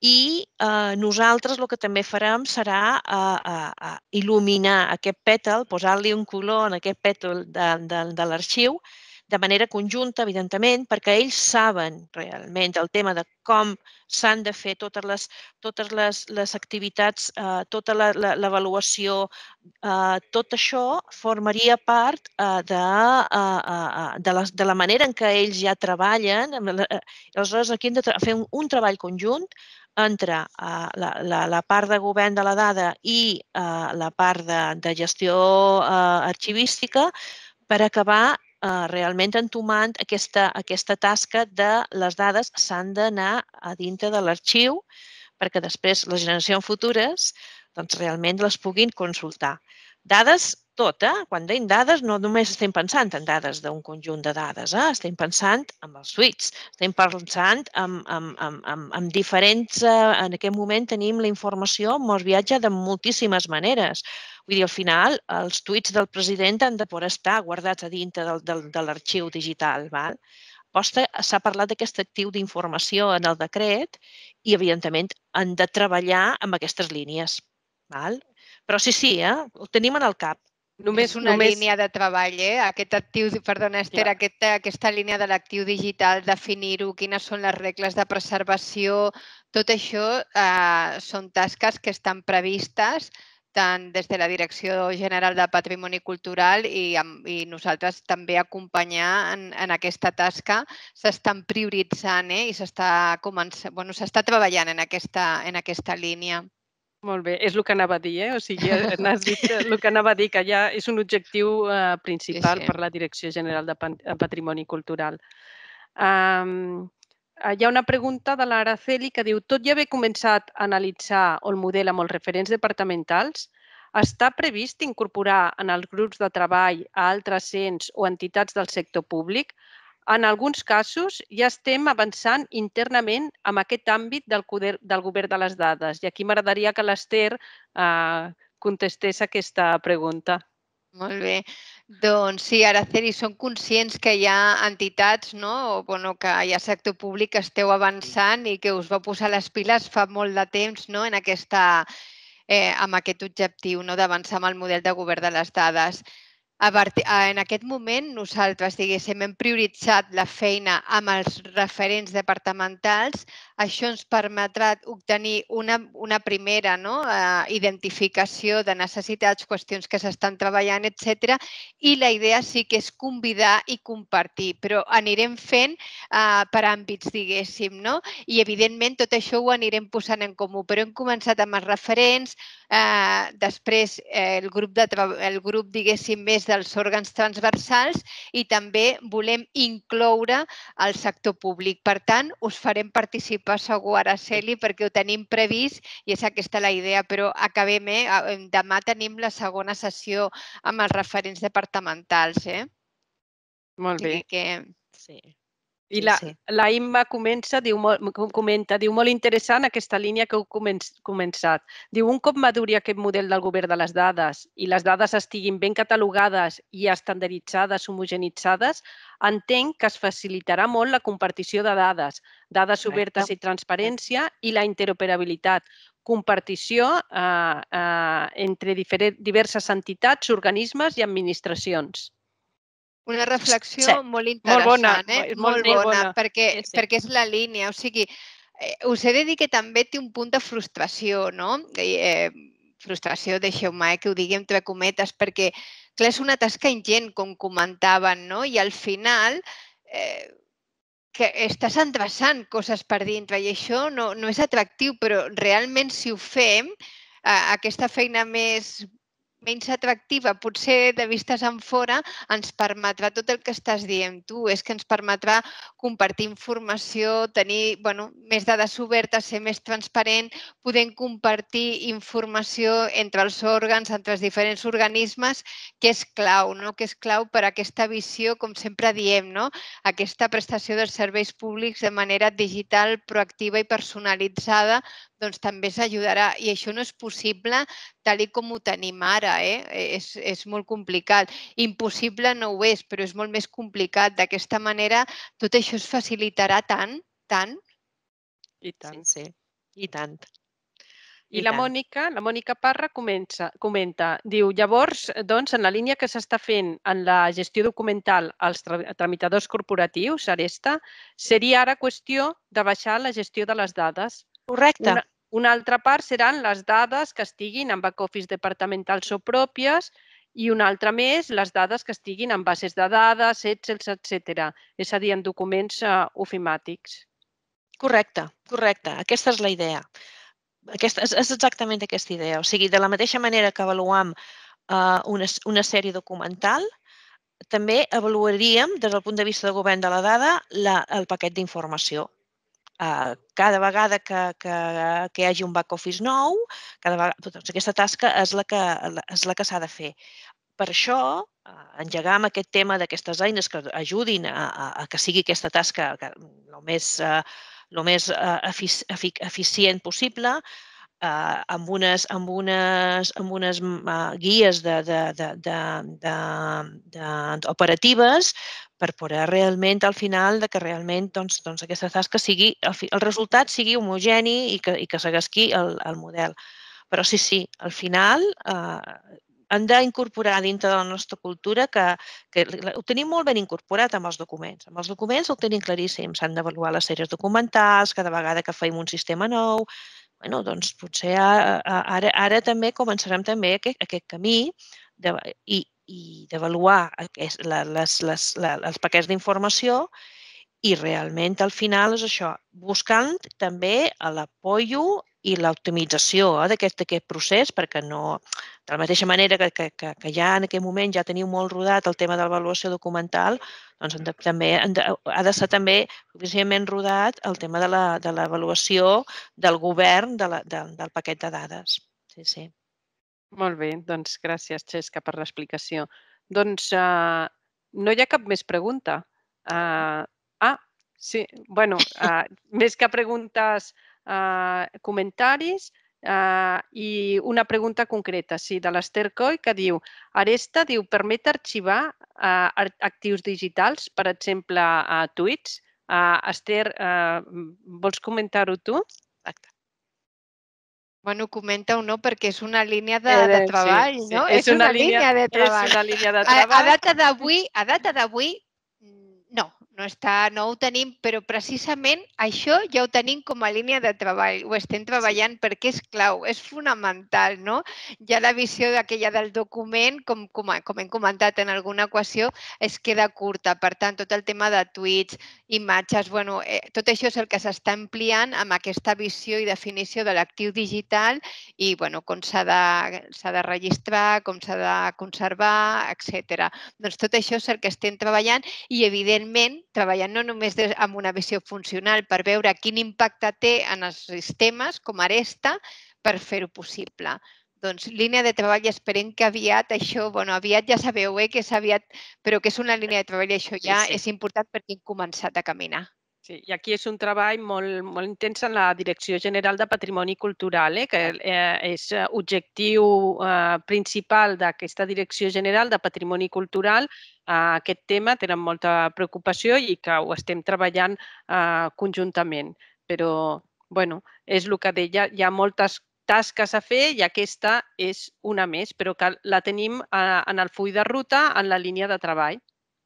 i nosaltres el que també farem serà il·luminar aquest pètal, posar-li un color en aquest pètal de l'arxiu, de manera conjunta, evidentment, perquè ells saben realment el tema de com s'han de fer totes les, totes les, les activitats, eh, tota l'avaluació, eh, tot això formaria part eh, de, eh, de, la, de la manera en què ells ja treballen. Aleshores, aquí hem de fer un, un treball conjunt entre uh, la, la, la part de govern de la dada i uh, la part de, de gestió uh, arxivística per acabar uh, realment entomant aquesta, aquesta tasca de les dades s'han d'anar a dintre de l'arxiu perquè després les generacions futures doncs, realment les puguin consultar. Dades, tot, eh? Quan dèiem dades no només estem pensant en dades d'un conjunt de dades, eh? Estem pensant en els suites, estem pensant en, en, en, en, en diferents... Eh, en aquest moment tenim la informació, ens viatja de moltíssimes maneres. Vull dir, al final, els tuits del president han de poder estar guardats a dintre del, del, de l'arxiu digital, val? S'ha parlat d'aquest actiu d'informació en el decret i, evidentment, han de treballar amb aquestes línies. Val? Però sí, sí, eh? Ho tenim en el cap. Només, és una només... línia de treball, eh? Aquest actiu, perdona, Esther, ja. aquest, aquesta línia de l'actiu digital, definir-ho, quines són les regles de preservació, tot això eh, són tasques que estan previstes tant des de la Direcció General de Patrimoni Cultural i, i nosaltres també acompanyar en, en aquesta tasca. S'estan prioritzant eh? I s'està bueno, s'està treballant en aquesta, en aquesta línia. Molt bé, és el que anava a dir, eh? O sigui, n'has dit el que anava a dir, que ja és un objectiu eh, principal sí, sí. per la Direcció General de Patrimoni Cultural. Um, hi ha una pregunta de l'Araceli que diu: tot i haver començat a analitzar el model amb els referents departamentals, està previst incorporar en els grups de treball a altres ens o entitats del sector públic? En alguns casos ja estem avançant internament en aquest àmbit del, del govern de les dades. I aquí m'agradaria que l'Esther eh, contestés aquesta pregunta. Molt bé. Doncs sí, Araceli, som conscients que hi ha entitats, no? o bueno, que hi ha sector públic que esteu avançant i que us va posar les piles fa molt de temps no? en aquesta, eh, amb aquest objectiu no? d'avançar amb el model de govern de les dades. En aquest moment nosaltres diguéssim, hem prioritzat la feina amb els referents departamentals. Això ens permetrà obtenir una, una primera no? uh, identificació de necessitats, qüestions que s'estan treballant, etcètera. I la idea sí que és convidar i compartir, però anirem fent uh, per àmbits, diguéssim. No? I evidentment tot això ho anirem posant en comú, però hem començat amb els referents, uh, després eh, el grup, de, el grup diguéssim, més dels òrgans transversals i també volem incloure el sector públic. Per tant, us farem participar segur, Araceli, perquè ho tenim previst i és aquesta la idea, però acabem, eh? Demà tenim la segona sessió amb els referents departamentals. Eh? Molt bé. Que... Sí. I la, sí. la Imma comença, diu, comenta, diu, molt interessant aquesta línia que heu començat. Diu, un cop maduri aquest model del govern de les dades i les dades estiguin ben catalogades i estandarditzades, homogenitzades, entenc que es facilitarà molt la compartició de dades, dades obertes i transparència i la interoperabilitat, compartició eh, eh, entre diverses entitats, organismes i administracions. Una reflexió sí. molt interessant, molt bona, eh? molt, molt bona, molt bona perquè, sí, sí. perquè és la línia. O sigui, eh, us he de dir que també té un punt de frustració, no? Eh, frustració, deixeu-me eh, que ho digui entre cometes, perquè clar, és una tasca ingent, com comentaven, no? I al final eh, que estàs endreçant coses per dintre i això no, no és atractiu, però realment si ho fem, eh, aquesta feina més... menys atractiva, potser de vistes en fora, ens permetrà tot el que estàs dient tu, és que ens permetrà compartir informació, tenir bueno, més dades obertes, ser més transparent, podem compartir informació entre els òrgans, entre els diferents organismes, que és clau, no? que és clau per a aquesta visió, com sempre diem, no? aquesta prestació dels serveis públics de manera digital, proactiva i personalitzada, doncs també s'ajudarà. I això no és possible tal com ho tenim ara. Eh? És, és molt complicat. Impossible no ho és, però és molt més complicat. D'aquesta manera tot això es facilitarà tant, tant. I tant. Sí, sí. I tant. I la Mònica, la Mònica Parra comença, comenta, diu, llavors, doncs, en la línia que s'està fent en la gestió documental als tramitadors corporatius, Aresta, seria ara qüestió de baixar la gestió de les dades. Correcte. Una, una altra part seran les dades que estiguin en back-office departamentals o pròpies i una altra més, les dades que estiguin en bases de dades, Excel, etcètera. És a dir, en documents uh, ofimàtics. Correcte, correcte. Aquesta és la idea. Aquesta, és, és exactament aquesta idea. O sigui, de la mateixa manera que avaluam uh, una, una sèrie documental, també avaluaríem, des del punt de vista del govern de la dada, la, el paquet d'informació. Uh, cada vegada que, que, que hi hagi un back-office nou, cada vegada, doncs aquesta tasca és la que, és la que s'ha de fer. Per això, uh, engegam aquest tema d'aquestes eines que ajudin a, a, a que sigui aquesta tasca el més, uh, el més uh, efic eficient possible, uh, amb unes, amb unes, amb unes uh, guies de, de, de, de, de, de, de operatives per poder realment, al final, de que realment doncs, doncs aquesta tasca sigui, el, el resultat sigui homogeni i que, i que seguesqui el, el model. Però sí, sí, al final eh, hem d'incorporar dintre de la nostra cultura que, que ho tenim molt ben incorporat amb els documents. Amb els documents ho tenim claríssim. S'han d'avaluar les sèries documentals cada vegada que feim un sistema nou. Bueno, doncs potser ara, ara també començarem també aquest, aquest camí de, i, i d'avaluar les, les, les, els paquets d'informació i realment al final és això, buscant també l'apoio i l'optimització eh, d'aquest procés, perquè no, de la mateixa manera que, que, que ja en aquell moment ja teniu molt rodat el tema de l'avaluació documental, doncs de, també de, ha de ser també suficientment rodat el tema de l'avaluació de del govern de la, de, del paquet de dades. Sí, sí. Molt bé, doncs gràcies, Xesca, per l'explicació. Doncs uh, no hi ha cap més pregunta. Uh, ah, sí, bueno, uh, més que preguntes, uh, comentaris uh, i una pregunta concreta, sí, de l'Ester Coy, que diu, Aresta, diu, permet arxivar uh, actius digitals, per exemple, a uh, tuits. Uh, Esther, uh, vols comentar-ho tu? Exacte. Bueno, comenta-ho, no? Perquè és una línia de, de treball, sí, sí. no? És, és una, una línia, línia de treball. És una línia de A, treball. a data d'avui, a data d'avui, no, no, està, no ho tenim, però precisament això ja ho tenim com a línia de treball. Ho estem treballant sí. perquè és clau, és fonamental, no? Ja la visió d'aquella del document, com, com, com hem comentat en alguna equació, es queda curta. Per tant, tot el tema de tuits, imatges, bueno, eh, tot això és el que s'està ampliant amb aquesta visió i definició de l'actiu digital i bueno, com s'ha de, s'ha de registrar, com s'ha de conservar, etcètera. Doncs tot això és el que estem treballant i, evidentment, treballant no només amb una visió funcional per veure quin impacte té en els sistemes com Aresta per fer-ho possible. Doncs línia de treball, esperem que aviat això, bueno, aviat ja sabeu eh, que és aviat, però que és una línia de treball i això ja sí, sí. és important perquè hem començat a caminar. Sí, i aquí és un treball molt, molt intens en la Direcció General de Patrimoni Cultural, eh, que eh, és objectiu eh, principal d'aquesta Direcció General de Patrimoni Cultural. Eh, aquest tema tenen molta preocupació i que ho estem treballant eh, conjuntament. Però, bueno, és el que deia, hi ha moltes tasques a fer i aquesta és una més, però que la tenim eh, en el full de ruta, en la línia de treball.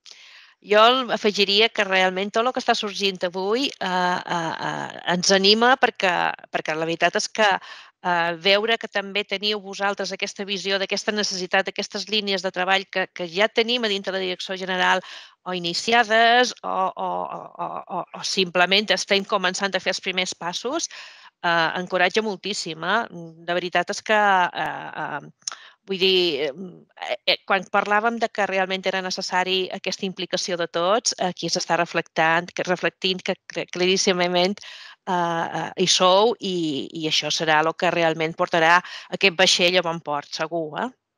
Jo afegiria que realment tot el que està sorgint avui eh, eh, ens anima perquè, perquè la veritat és que eh, veure que també teniu vosaltres aquesta visió d'aquesta necessitat, d'aquestes línies de treball que, que ja tenim a dintre de la Direcció General o iniciades o, o, o, o, o simplement estem començant a fer els primers passos, eh, encoratja moltíssim. Eh? De veritat és que eh, eh, vull dir, quan parlàvem de que realment era necessari aquesta implicació de tots, aquí s'està reflectant, reflectint que claríssimament uh, hi sou i, i això serà el que realment portarà aquest vaixell a bon port, segur. Eh?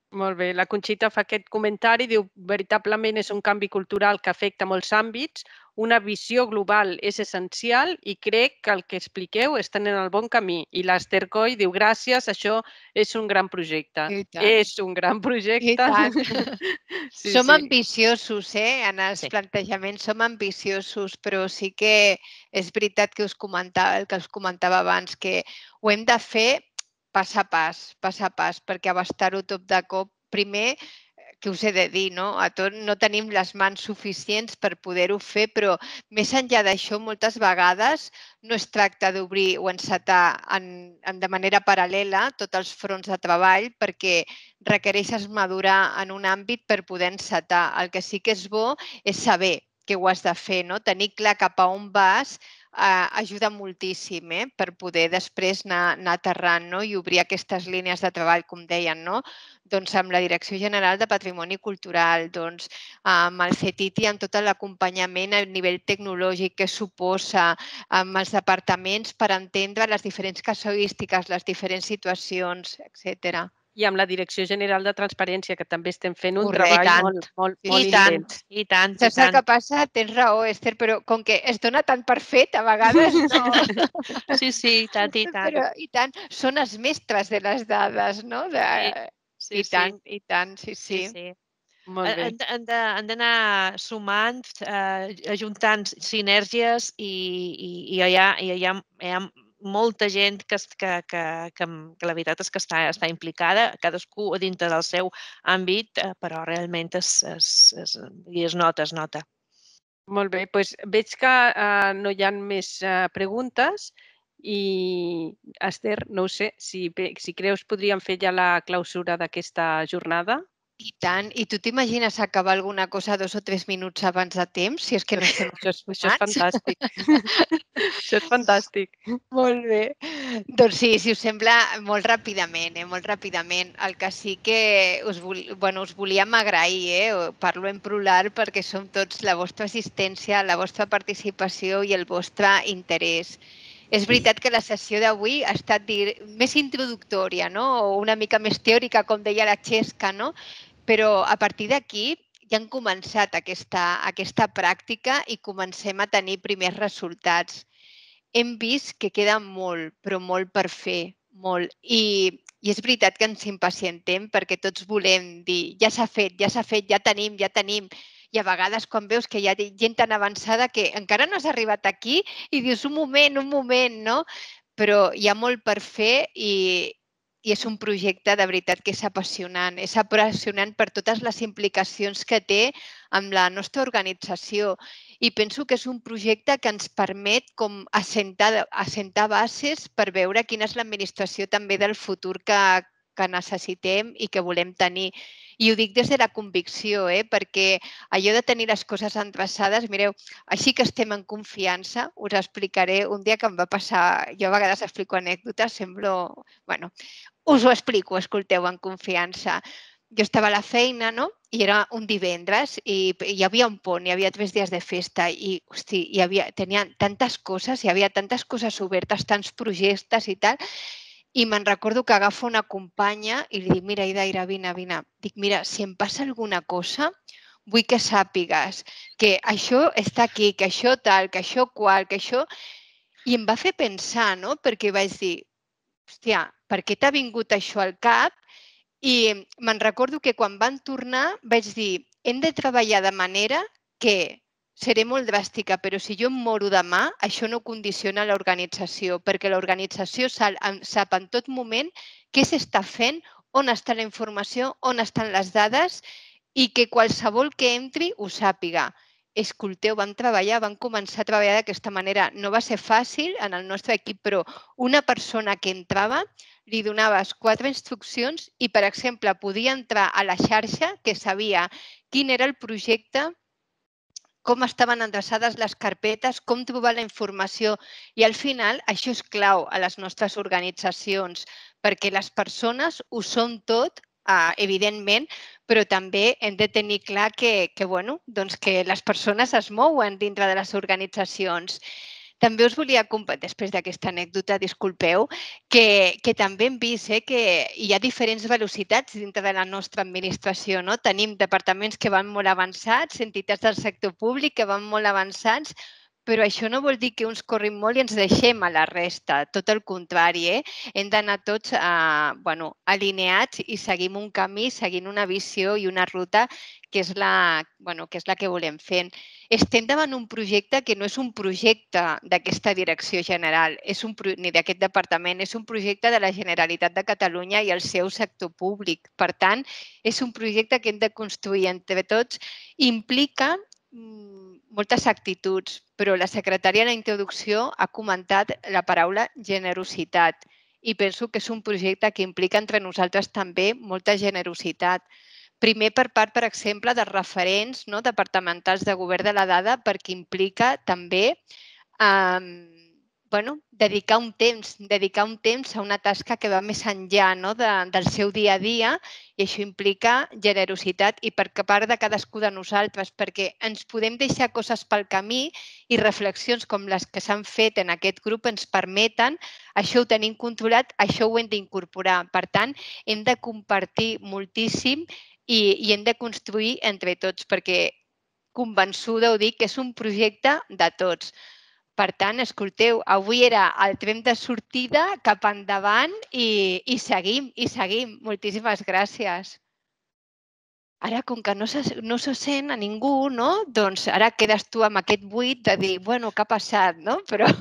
Molt bé. La Conxita fa aquest comentari, diu, veritablement és un canvi cultural que afecta molts àmbits, una visió global és essencial i crec que el que expliqueu estan en el bon camí. I l'Ester Coll diu, gràcies, això és un gran projecte. I tant. És un gran I projecte. tant. Sí, Som sí. ambiciosos, eh? En els Sí. plantejaments som ambiciosos, però sí que és veritat que us comentava, el que us comentava abans, que ho hem de fer pas a pas, pas a pas, perquè abastar-ho tot de cop, primer, que us he de dir, no? A tot no tenim les mans suficients per poder-ho fer, però més enllà d'això, moltes vegades no es tracta d'obrir o encetar en, en, de manera paral·lela tots els fronts de treball, perquè requereixes madurar en un àmbit per poder encetar. El que sí que és bo és saber que ho has de fer, no? Tenir clar cap a on vas eh, ajuda moltíssim eh? Per poder després anar, anar aterrant, no? I obrir aquestes línies de treball, com deien, no? Doncs amb la Direcció General de Patrimoni Cultural, doncs amb el CETITI, amb tot l'acompanyament a nivell tecnològic que suposa, amb els departaments per entendre les diferents casuístiques, les diferents situacions, etcètera. I amb la Direcció General de Transparència, que també estem fent un Correcte. treball I tant. molt, molt, Sí, molt I tant, intens. i tant, i Saps el tant. que passa? Tens raó, Esther, però com que es dona tant per fet, a vegades no. Sí, sí, i tant, i tant. Però, i tant, són els mestres de les dades, no? De... Sí, I sí, tant, sí. i tant, sí, Sí, sí. sí. Molt bé. Han de- han de- han d'anar sumant, eh, ajuntant sinergies i, i, i hi, ha, i hi, ha, hi ha molta gent que, es- que, que, que, que la veritat és que està, està implicada, cadascú a dintre del seu àmbit, eh, però realment es, es, es, es nota, es nota. Molt bé, doncs veig que uh, no hi ha més uh, preguntes i, Esther, no ho sé, si, si creus podríem fer ja la clausura d'aquesta jornada. I tant. I tu t'imagines acabar alguna cosa dos o tres minuts abans de temps, si és que no estem Això és, això és acostumats? fantàstic. Això és fantàstic. Molt bé. Doncs sí, si us sembla, molt ràpidament, eh? molt ràpidament. El que sí que us, vol... bueno, us volíem agrair, eh? Parlo en plural perquè som tots la vostra assistència, la vostra participació i el vostre interès. És veritat que la sessió d'avui ha estat dir... més introductòria, no? O una mica més teòrica, com deia la Xesca, no? Però a partir d'aquí ja han començat aquesta, aquesta pràctica i comencem a tenir primers resultats. Hem vist que queda molt, però molt per fer, molt. I, i és veritat que ens impacientem perquè tots volem dir ja s'ha fet, ja s'ha fet, ja tenim, ja tenim. I a vegades quan veus que hi ha gent tan avançada que encara no has arribat aquí i dius un moment, un moment, no? Però hi ha molt per fer i, i és un projecte de veritat que és apassionant. És apassionant per totes les implicacions que té amb la nostra organització. I penso que és un projecte que ens permet com assentar, assentar bases per veure quina és l'administració també del futur que, que necessitem i que volem tenir. I ho dic des de la convicció, eh? Perquè allò de tenir les coses endreçades, mireu, així que estem en confiança, us explicaré un dia que em va passar, jo a vegades explico anècdotes, semblo, bueno, us ho explico, escolteu, en confiança. Jo estava a la feina, no? I era un divendres i hi havia un pont, hi havia tres dies de festa i, hosti, hi havia, tenien tantes coses, hi havia tantes coses obertes, tants projectes i tal, i me'n recordo que agafo una companya i li dic, mira, Idaira, vine, vine. Dic, mira, si em passa alguna cosa, vull que sàpigues que això està aquí, que això tal, que això qual, que això... I em va fer pensar, no? Perquè vaig dir, hòstia, per què t'ha vingut això al cap? I me'n recordo que quan van tornar vaig dir, hem de treballar de manera que seré molt dràstica, però si jo em moro demà, això no condiciona l'organització, perquè l'organització sap en tot moment què s'està fent, on està la informació, on estan les dades i que qualsevol que entri ho sàpiga. Escolteu, vam treballar, vam començar a treballar d'aquesta manera. No va ser fàcil en el nostre equip, però una persona que entrava li donaves quatre instruccions i, per exemple, podia entrar a la xarxa que sabia quin era el projecte, com estaven endreçades les carpetes, com trobar la informació. I al final això és clau a les nostres organitzacions, perquè les persones ho són tot, eh, evidentment, però també hem de tenir clar que, que, bueno, doncs que les persones es mouen dintre de les organitzacions. També us volia compartir, després d'aquesta anècdota, disculpeu, que, que també hem vist eh, que hi ha diferents velocitats dintre de la nostra administració. No? Tenim departaments que van molt avançats, entitats del sector públic que van molt avançats, però això no vol dir que uns corrin molt i ens deixem a la resta. Tot el contrari, eh? Hem d'anar tots eh, bueno, alineats i seguim un camí, seguint una visió i una ruta que és la, bueno, que és la que volem fer. Estem davant un projecte que no és un projecte d'aquesta direcció general, és un, ni d'aquest departament, és un projecte de la Generalitat de Catalunya i el seu sector públic. Per tant, és un projecte que hem de construir entre tots. Implica moltes actituds, però la secretària en la introducció ha comentat la paraula generositat i penso que és un projecte que implica entre nosaltres també molta generositat. Primer per part, per exemple, dels referents no, departamentals de govern de la dada, perquè implica també eh, bueno, dedicar un temps, dedicar un temps a una tasca que va més enllà no, de, del seu dia a dia, i això implica generositat i per part de cadascú de nosaltres, perquè ens podem deixar coses pel camí i reflexions com les que s'han fet en aquest grup ens permeten, això ho tenim controlat, això ho hem d'incorporar. Per tant, hem de compartir moltíssim i, i hem de construir entre tots, perquè convençuda ho dic que és un projecte de tots. Per tant, escolteu, avui era el tren de sortida cap endavant i, i seguim, i seguim. Moltíssimes gràcies. Ara, com que no se, no se sent a ningú, no? Doncs ara quedes tu amb aquest buit de dir, bueno, què ha passat, no? Però...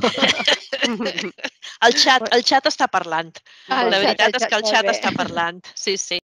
El xat, el xat està parlant. La veritat és que el xat està parlant. Sí, sí.